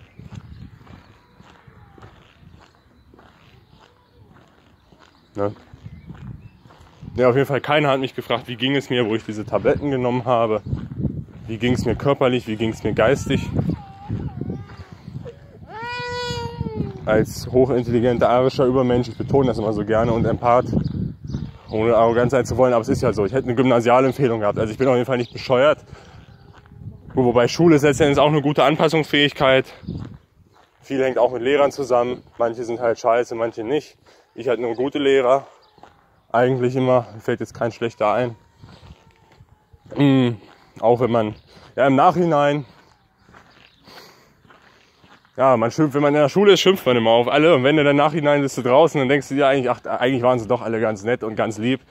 Ne? Ja, auf jeden Fall, keiner hat mich gefragt, wie ging es mir, wo ich diese Tabletten genommen habe. Wie ging es mir körperlich, wie ging es mir geistig. Als hochintelligenter arischer Übermensch, ich betone das immer so gerne, und Empath, ohne arrogant sein zu wollen, aber es ist ja so, ich hätte eine Gymnasialempfehlung gehabt, also ich bin auf jeden Fall nicht bescheuert. Wobei Schule ist letztendlich auch eine gute Anpassungsfähigkeit. Viel hängt auch mit Lehrern zusammen. Manche sind halt scheiße, manche nicht. Ich hatte nur gute Lehrer. Eigentlich immer. Mir fällt jetzt kein schlechter ein. Mhm. Auch wenn man ja im Nachhinein, ja, man schimpft, wenn man in der Schule ist, schimpft man immer auf alle. Und wenn du dann im Nachhinein bist du draußen, dann denkst du dir eigentlich, ach, eigentlich waren sie doch alle ganz nett und ganz lieb.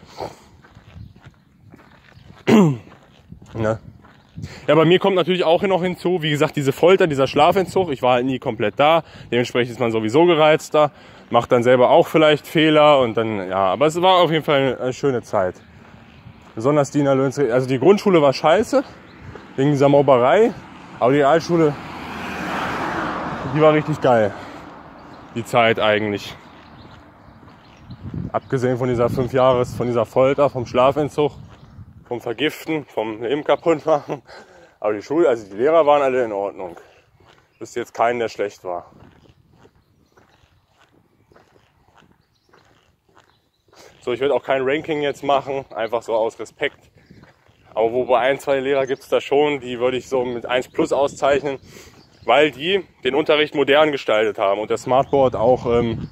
Ne? Ja, bei mir kommt natürlich auch noch hinzu, wie gesagt, diese Folter, dieser Schlafentzug. Ich war halt nie komplett da. Dementsprechend ist man sowieso gereizter. Macht dann selber auch vielleicht Fehler und dann, ja, aber es war auf jeden Fall eine schöne Zeit. Besonders die in der Löhnsried, also die Grundschule war scheiße, wegen dieser Mobberei. Aber die Realschule, die war richtig geil. Die Zeit eigentlich. Abgesehen von dieser fünf Jahres, von dieser Folter, vom Schlafentzug, vom Vergiften, vom Leben kaputt machen. Aber die Schule, also die Lehrer waren alle in Ordnung. Ich wüsste jetzt keinen, der schlecht war. So, ich werde auch kein Ranking jetzt machen, einfach so aus Respekt. Aber wo bei ein, zwei Lehrer gibt es da schon, die würde ich so mit eins plus auszeichnen, weil die den Unterricht modern gestaltet haben und das Smartboard auch. Ähm,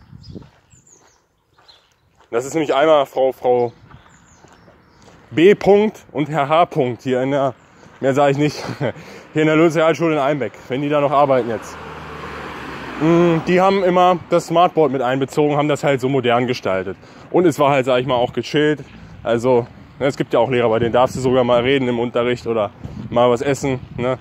das ist nämlich einmal Frau, Frau B. -Punkt und Herr H. -Punkt hier in der, mehr sage ich nicht, hier in der Löhns Realschule in Einbeck, wenn die da noch arbeiten jetzt. Die haben immer das Smartboard mit einbezogen, haben das halt so modern gestaltet. Und es war halt, sag ich mal, auch gechillt. Also, es gibt ja auch Lehrer, bei denen darfst du sogar mal reden im Unterricht oder mal was essen. Ne?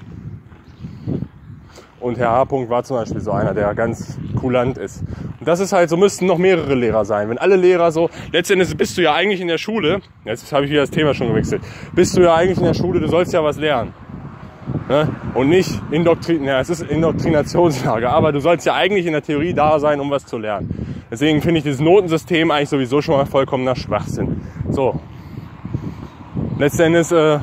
Und Herr H. -Punkt war zum Beispiel so einer, der ganz kulant ist. Und das ist halt, so müssten noch mehrere Lehrer sein. Wenn alle Lehrer so, letztendlich bist du ja eigentlich in der Schule, jetzt habe ich wieder das Thema schon gewechselt, bist du ja eigentlich in der Schule, du sollst ja was lernen. Ne? Und nicht Indoktrin, ja, es ist Indoktrinationslage, aber du sollst ja eigentlich in der Theorie da sein, um was zu lernen. Deswegen finde ich dieses Notensystem eigentlich sowieso schon mal vollkommener Schwachsinn. So. Letztendlich, äh,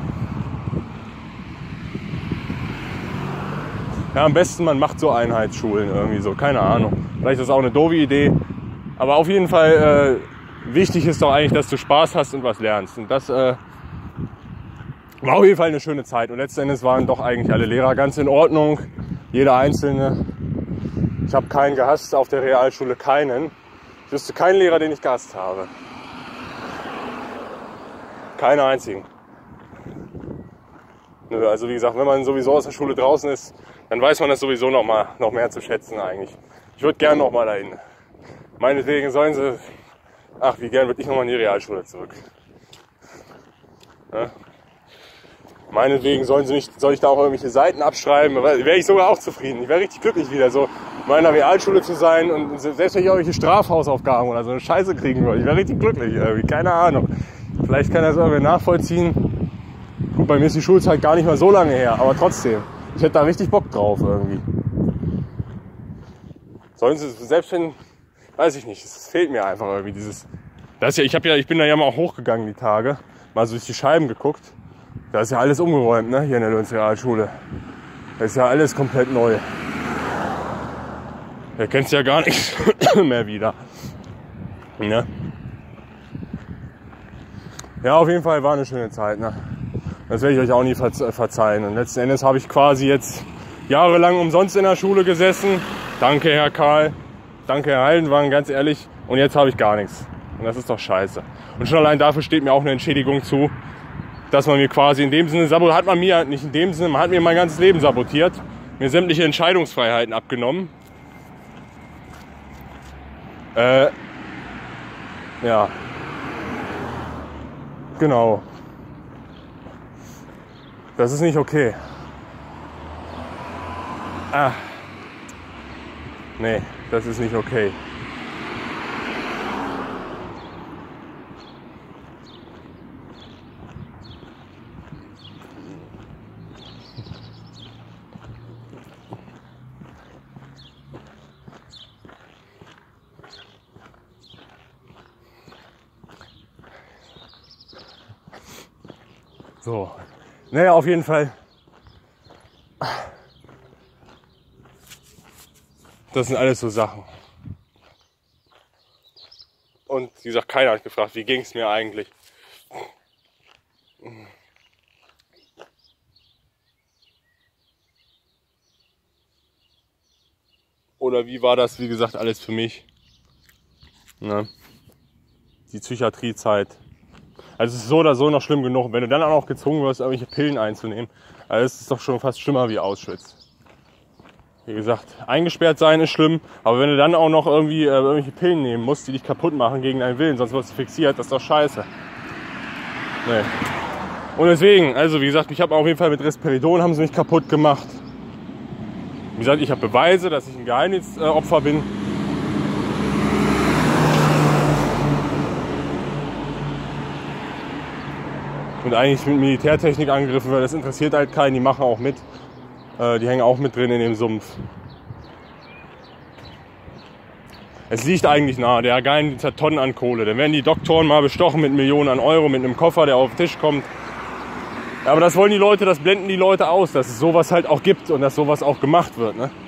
ja, am besten man macht so Einheitsschulen irgendwie so, keine Ahnung. Vielleicht ist das auch eine doofe Idee, aber auf jeden Fall äh, wichtig ist doch eigentlich, dass du Spaß hast und was lernst. Und das äh, war auf jeden Fall eine schöne Zeit. Und letztendlich waren doch eigentlich alle Lehrer ganz in Ordnung, jeder Einzelne. Ich habe keinen gehasst auf der Realschule, keinen. Ich wüsste keinen Lehrer, den ich gehasst habe. Keinen einzigen. Nö, also wie gesagt, wenn man sowieso aus der Schule draußen ist, dann weiß man das sowieso noch mal noch mehr zu schätzen eigentlich. Ich würde gerne noch mal dahin. Meinetwegen sollen sie, ach wie gern würde ich noch mal in die Realschule zurück. Ja? Meinetwegen sollen sie nicht, soll ich da auch irgendwelche Seiten abschreiben, wäre ich sogar auch zufrieden. Ich wäre richtig glücklich wieder so in meiner Realschule zu sein und selbst wenn ich irgendwelche Strafhausaufgaben oder so eine Scheiße kriegen würde, ich wäre richtig glücklich irgendwie, keine Ahnung. Vielleicht kann das irgendwie nachvollziehen. Gut, bei mir ist die Schulzeit gar nicht mal so lange her, aber trotzdem, ich hätte da richtig Bock drauf irgendwie. Sollen sie, selbst wenn, weiß ich nicht, es fehlt mir einfach irgendwie dieses, das ist ja, ich habe ja, ich bin da ja mal auch hochgegangen die Tage, mal so durch die Scheiben geguckt. Da ist ja alles umgeräumt, ne, hier in der Löhns Realschule. Da ist ja alles komplett neu. Da kennst du ja gar nichts mehr wieder. Ne? Ja, auf jeden Fall war eine schöne Zeit. Ne? Das werde ich euch auch nie verzeihen. Und letzten Endes habe ich quasi jetzt jahrelang umsonst in der Schule gesessen. Danke, Herr Karl. Danke, Herr Heidenwang, ganz ehrlich. Und jetzt habe ich gar nichts. Und das ist doch scheiße. Und schon allein dafür steht mir auch eine Entschädigung zu, dass man mir quasi in dem Sinne sabotiert, hat man mir, nicht in dem Sinne, man hat mir mein ganzes Leben sabotiert, mir sämtliche Entscheidungsfreiheiten abgenommen. Äh, ja. Genau. Das ist nicht okay. Ah. Nee, das ist nicht okay. So, naja, auf jeden Fall. Das sind alles so Sachen. Und wie gesagt, keiner hat gefragt, wie ging es mir eigentlich. oder wie war das, wie gesagt, alles für mich? Ne? Die Psychiatriezeit. Also es ist so oder so noch schlimm genug. Wenn du dann auch noch gezwungen wirst, irgendwelche Pillen einzunehmen, also das ist doch schon fast schlimmer wie Auschwitz. Wie gesagt, eingesperrt sein ist schlimm, aber wenn du dann auch noch irgendwie äh, irgendwelche Pillen nehmen musst, die dich kaputt machen gegen deinen Willen, sonst wirst du fixiert, das ist doch scheiße. Nee. Und deswegen, also wie gesagt, ich habe auf jeden Fall mit Risperidon, haben sie mich kaputt gemacht. Wie gesagt, ich habe Beweise, dass ich ein Geheimdienstopfer bin. Und eigentlich mit Militärtechnik angegriffen, weil das interessiert halt keinen, die machen auch mit. Äh, die hängen auch mit drin in dem Sumpf. Es liegt eigentlich nahe, der Geheimdienst hat Tonnen an Kohle. Dann werden die Doktoren mal bestochen mit Millionen an Euro, mit einem Koffer, der auf den Tisch kommt. Aber das wollen die Leute, das blenden die Leute aus, dass es sowas halt auch gibt und dass sowas auch gemacht wird. Ne?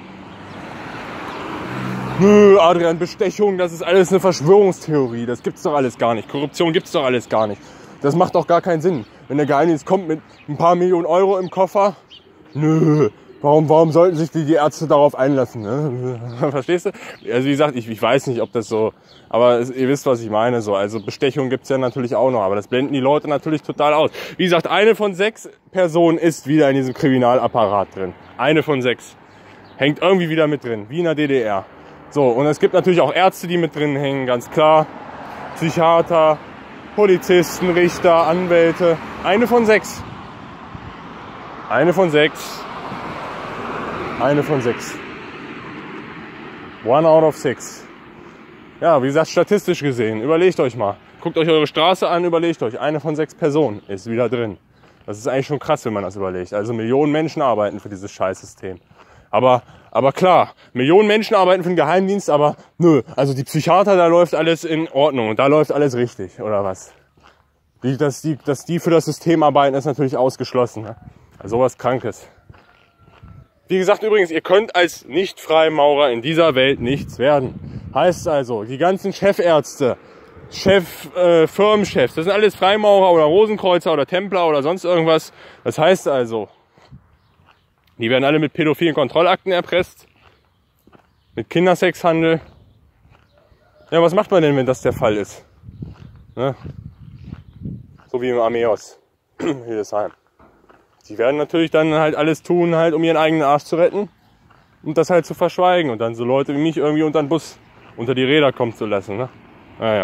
Nö, Adrian, Bestechung, das ist alles eine Verschwörungstheorie. Das gibt's doch alles gar nicht. Korruption gibt's doch alles gar nicht. Das macht doch gar keinen Sinn. Wenn der Geheimdienst kommt mit ein paar Millionen Euro im Koffer, nö, warum, warum sollten sich die, die Ärzte darauf einlassen? Ne? Verstehst du? Also wie gesagt, ich, ich weiß nicht, ob das so, aber es, ihr wisst, was ich meine. So. Also Bestechung gibt's ja natürlich auch noch, aber das blenden die Leute natürlich total aus. Wie gesagt, eine von sechs Personen ist wieder in diesem Kriminalapparat drin. Eine von sechs. Hängt irgendwie wieder mit drin, wie in der D D R. So, und es gibt natürlich auch Ärzte, die mit drin hängen, ganz klar. Psychiater, Polizisten, Richter, Anwälte. Eine von sechs. Eine von sechs. Eine von sechs. One out of six. Ja, wie gesagt, statistisch gesehen, überlegt euch mal. Guckt euch eure Straße an, überlegt euch. Eine von sechs Personen ist wieder drin. Das ist eigentlich schon krass, wenn man das überlegt. Also Millionen Menschen arbeiten für dieses Scheißsystem. Aber, aber klar, Millionen Menschen arbeiten für den Geheimdienst, aber nö, also die Psychiater, da läuft alles in Ordnung und da läuft alles richtig, oder was? Die, dass, die, dass die für das System arbeiten, ist natürlich ausgeschlossen. Ne? Also sowas Krankes. Wie gesagt, übrigens, ihr könnt als Nicht-Freimaurer in dieser Welt nichts werden. Heißt also, die ganzen Chefärzte, Chef, äh, Firmenchefs, das sind alles Freimaurer oder Rosenkreuzer oder Templer oder sonst irgendwas. Das heißt also, die werden alle mit pädophilen Kontrollakten erpresst, mit Kindersexhandel. Ja, was macht man denn, wenn das der Fall ist? Ne? So wie im Armeos, Hildesheim. Die werden natürlich dann halt alles tun, halt, um ihren eigenen Arsch zu retten und das halt zu verschweigen und dann so Leute wie mich irgendwie unter den Bus, unter die Räder kommen zu lassen. Ne? Naja.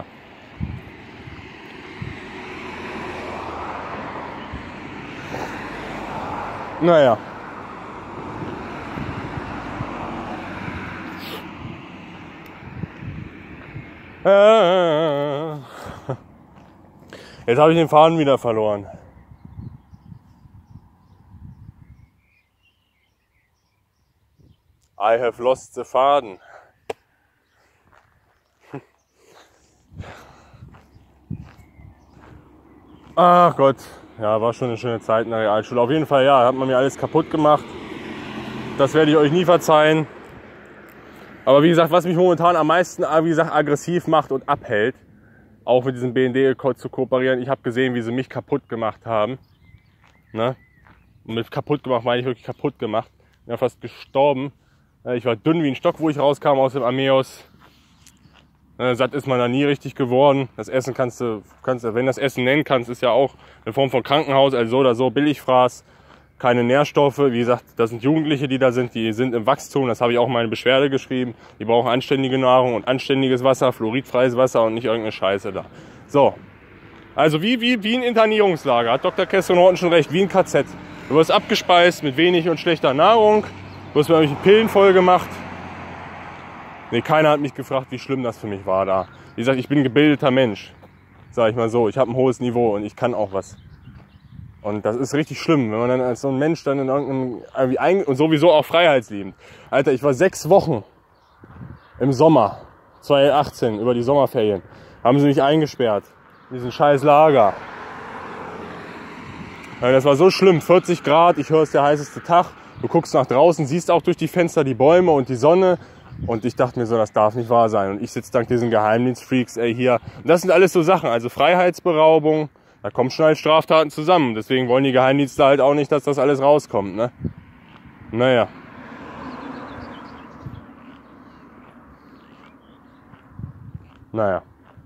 Naja. Jetzt habe ich den Faden wieder verloren. I have lost the Faden. Ach Gott, ja, war schon eine schöne Zeit in der Realschule. Auf jeden Fall, ja, hat man mir alles kaputt gemacht. Das werde ich euch nie verzeihen. Aber wie gesagt, was mich momentan am meisten, wie gesagt, aggressiv macht und abhält, auch mit diesem B N D zu kooperieren, ich habe gesehen, wie sie mich kaputt gemacht haben. Ne? Und mit kaputt gemacht meine ich wirklich kaputt gemacht. Ich bin ja fast gestorben. Ich war dünn wie ein Stock, wo ich rauskam aus dem Armeehaus. Satt ist man da nie richtig geworden. Das Essen kannst du, kannst du, wenn du das Essen nennen kannst, ist ja auch eine Form von Krankenhaus, also so oder so Billigfraß. Keine Nährstoffe, wie gesagt, das sind Jugendliche, die da sind, die sind im Wachstum, das habe ich auch meine Beschwerde geschrieben. Die brauchen anständige Nahrung und anständiges Wasser, fluoridfreies Wasser und nicht irgendeine Scheiße da. So, also wie, wie, wie ein Internierungslager, hat Doktor Kessler Norton schon recht, wie ein K Z. Du wirst abgespeist mit wenig und schlechter Nahrung, du wirst mit irgendwelchen Pillen voll gemacht. Nee, keiner hat mich gefragt, wie schlimm das für mich war da. Wie gesagt, ich bin ein gebildeter Mensch, sag ich mal so, ich habe ein hohes Niveau und ich kann auch was. Und das ist richtig schlimm, wenn man dann als so ein Mensch dann in irgendeinem, irgendwie ein, und sowieso auch freiheitsliebend. Alter, ich war sechs Wochen im Sommer zweitausendachtzehn über die Sommerferien. Haben sie mich eingesperrt. In diesen scheiß Lager. Ja, das war so schlimm. vierzig Grad, ich höre, es ist der heißeste Tag. Du guckst nach draußen, siehst auch durch die Fenster die Bäume und die Sonne. Und ich dachte mir so, das darf nicht wahr sein. Und ich sitze dank diesen Geheimdienstfreaks, ey, hier. Und das sind alles so Sachen, also Freiheitsberaubung. Da kommen schon halt Straftaten zusammen. Deswegen wollen die Geheimdienste halt auch nicht, dass das alles rauskommt, ne? Naja. Naja.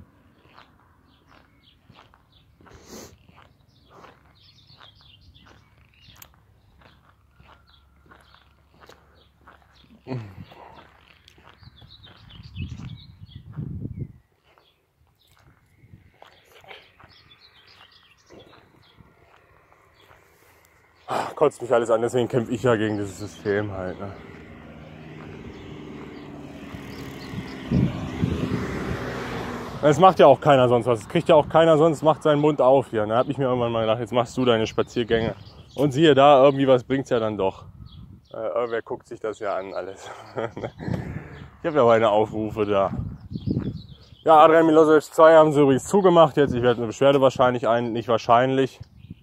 Kotzt mich alles an, deswegen kämpfe ich ja gegen dieses System halt. Ne? Es macht ja auch keiner sonst was. Es kriegt ja auch keiner sonst, macht seinen Mund auf hier. Da habe ich mir irgendwann mal gedacht, jetzt machst du deine Spaziergänge. Und siehe da, irgendwie was bringt's ja dann doch. Äh, irgendwer guckt sich das ja an alles. Ich habe ja meine Aufrufe da. Ja, Adrian Milosevic zwei haben sie übrigens zugemacht jetzt. Ich werde eine Beschwerde wahrscheinlich ein, nicht wahrscheinlich.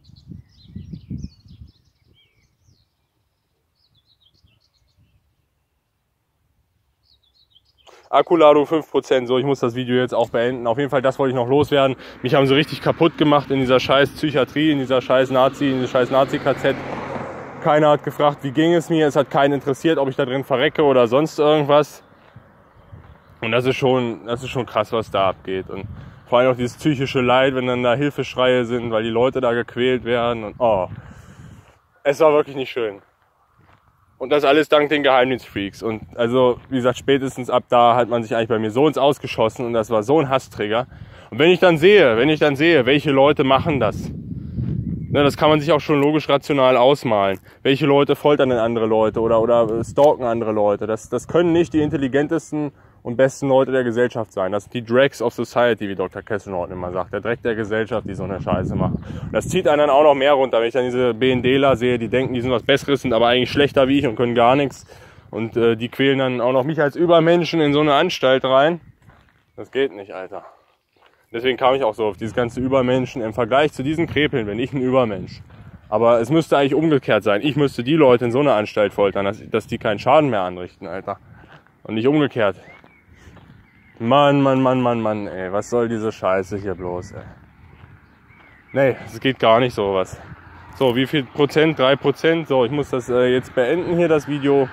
Akkuladung fünf Prozent, so, ich muss das Video jetzt auch beenden. Auf jeden Fall, das wollte ich noch loswerden. Mich haben sie richtig kaputt gemacht in dieser scheiß Psychiatrie, in dieser scheiß Nazi, in dieser scheiß Nazi-K Z. Keiner hat gefragt, wie ging es mir. Es hat keinen interessiert, ob ich da drin verrecke oder sonst irgendwas. Und das ist schon, das ist schon krass, was da abgeht. Und vor allem auch dieses psychische Leid, wenn dann da Hilfeschreie sind, weil die Leute da gequält werden. Und oh, es war wirklich nicht schön. Und das alles dank den Geheimdienstfreaks. Und also, wie gesagt, spätestens ab da hat man sich eigentlich bei mir so ins Ausgeschossen und das war so ein Hassträger. Und wenn ich dann sehe, wenn ich dann sehe, welche Leute machen das, ne, das kann man sich auch schon logisch rational ausmalen. Welche Leute foltern denn andere Leute oder, oder stalken andere Leute. Das, das können nicht die intelligentesten und besten Leute der Gesellschaft sein. Das sind die Dregs of Society, wie Doktor Kesselnorton immer sagt. Der Dreck der Gesellschaft, die so eine Scheiße machen. Und das zieht einen dann auch noch mehr runter. Wenn ich dann diese BNDler sehe, die denken, die sind was Besseres, sind aber eigentlich schlechter wie ich und können gar nichts. Und äh, die quälen dann auch noch mich als Übermenschen in so eine Anstalt rein. Das geht nicht, Alter. Deswegen kam ich auch so auf dieses ganze Übermenschen. Im Vergleich zu diesen Krepeln bin ich ein Übermensch. Aber es müsste eigentlich umgekehrt sein. Ich müsste die Leute in so eine Anstalt foltern, dass, dass die keinen Schaden mehr anrichten, Alter. Und nicht umgekehrt. Mann, Mann, Mann, Mann, Mann, ey, was soll diese Scheiße hier bloß, ey. Nee, es geht gar nicht sowas. So, wie viel Prozent? drei Prozent. So, ich muss das äh, jetzt beenden hier, das Video.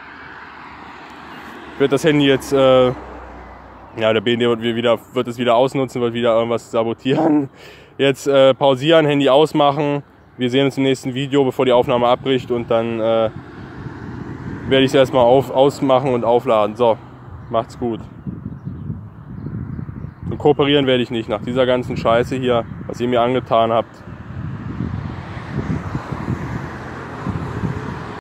Ich werde das Handy jetzt, äh, ja, der B N D wird, wieder, wird es wieder ausnutzen, wird wieder irgendwas sabotieren. Jetzt äh, pausieren, Handy ausmachen. Wir sehen uns im nächsten Video, bevor die Aufnahme abbricht. Und dann äh, werde ich es erstmal auf, ausmachen und aufladen. So, macht's gut. Und kooperieren werde ich nicht nach dieser ganzen Scheiße hier, was ihr mir angetan habt.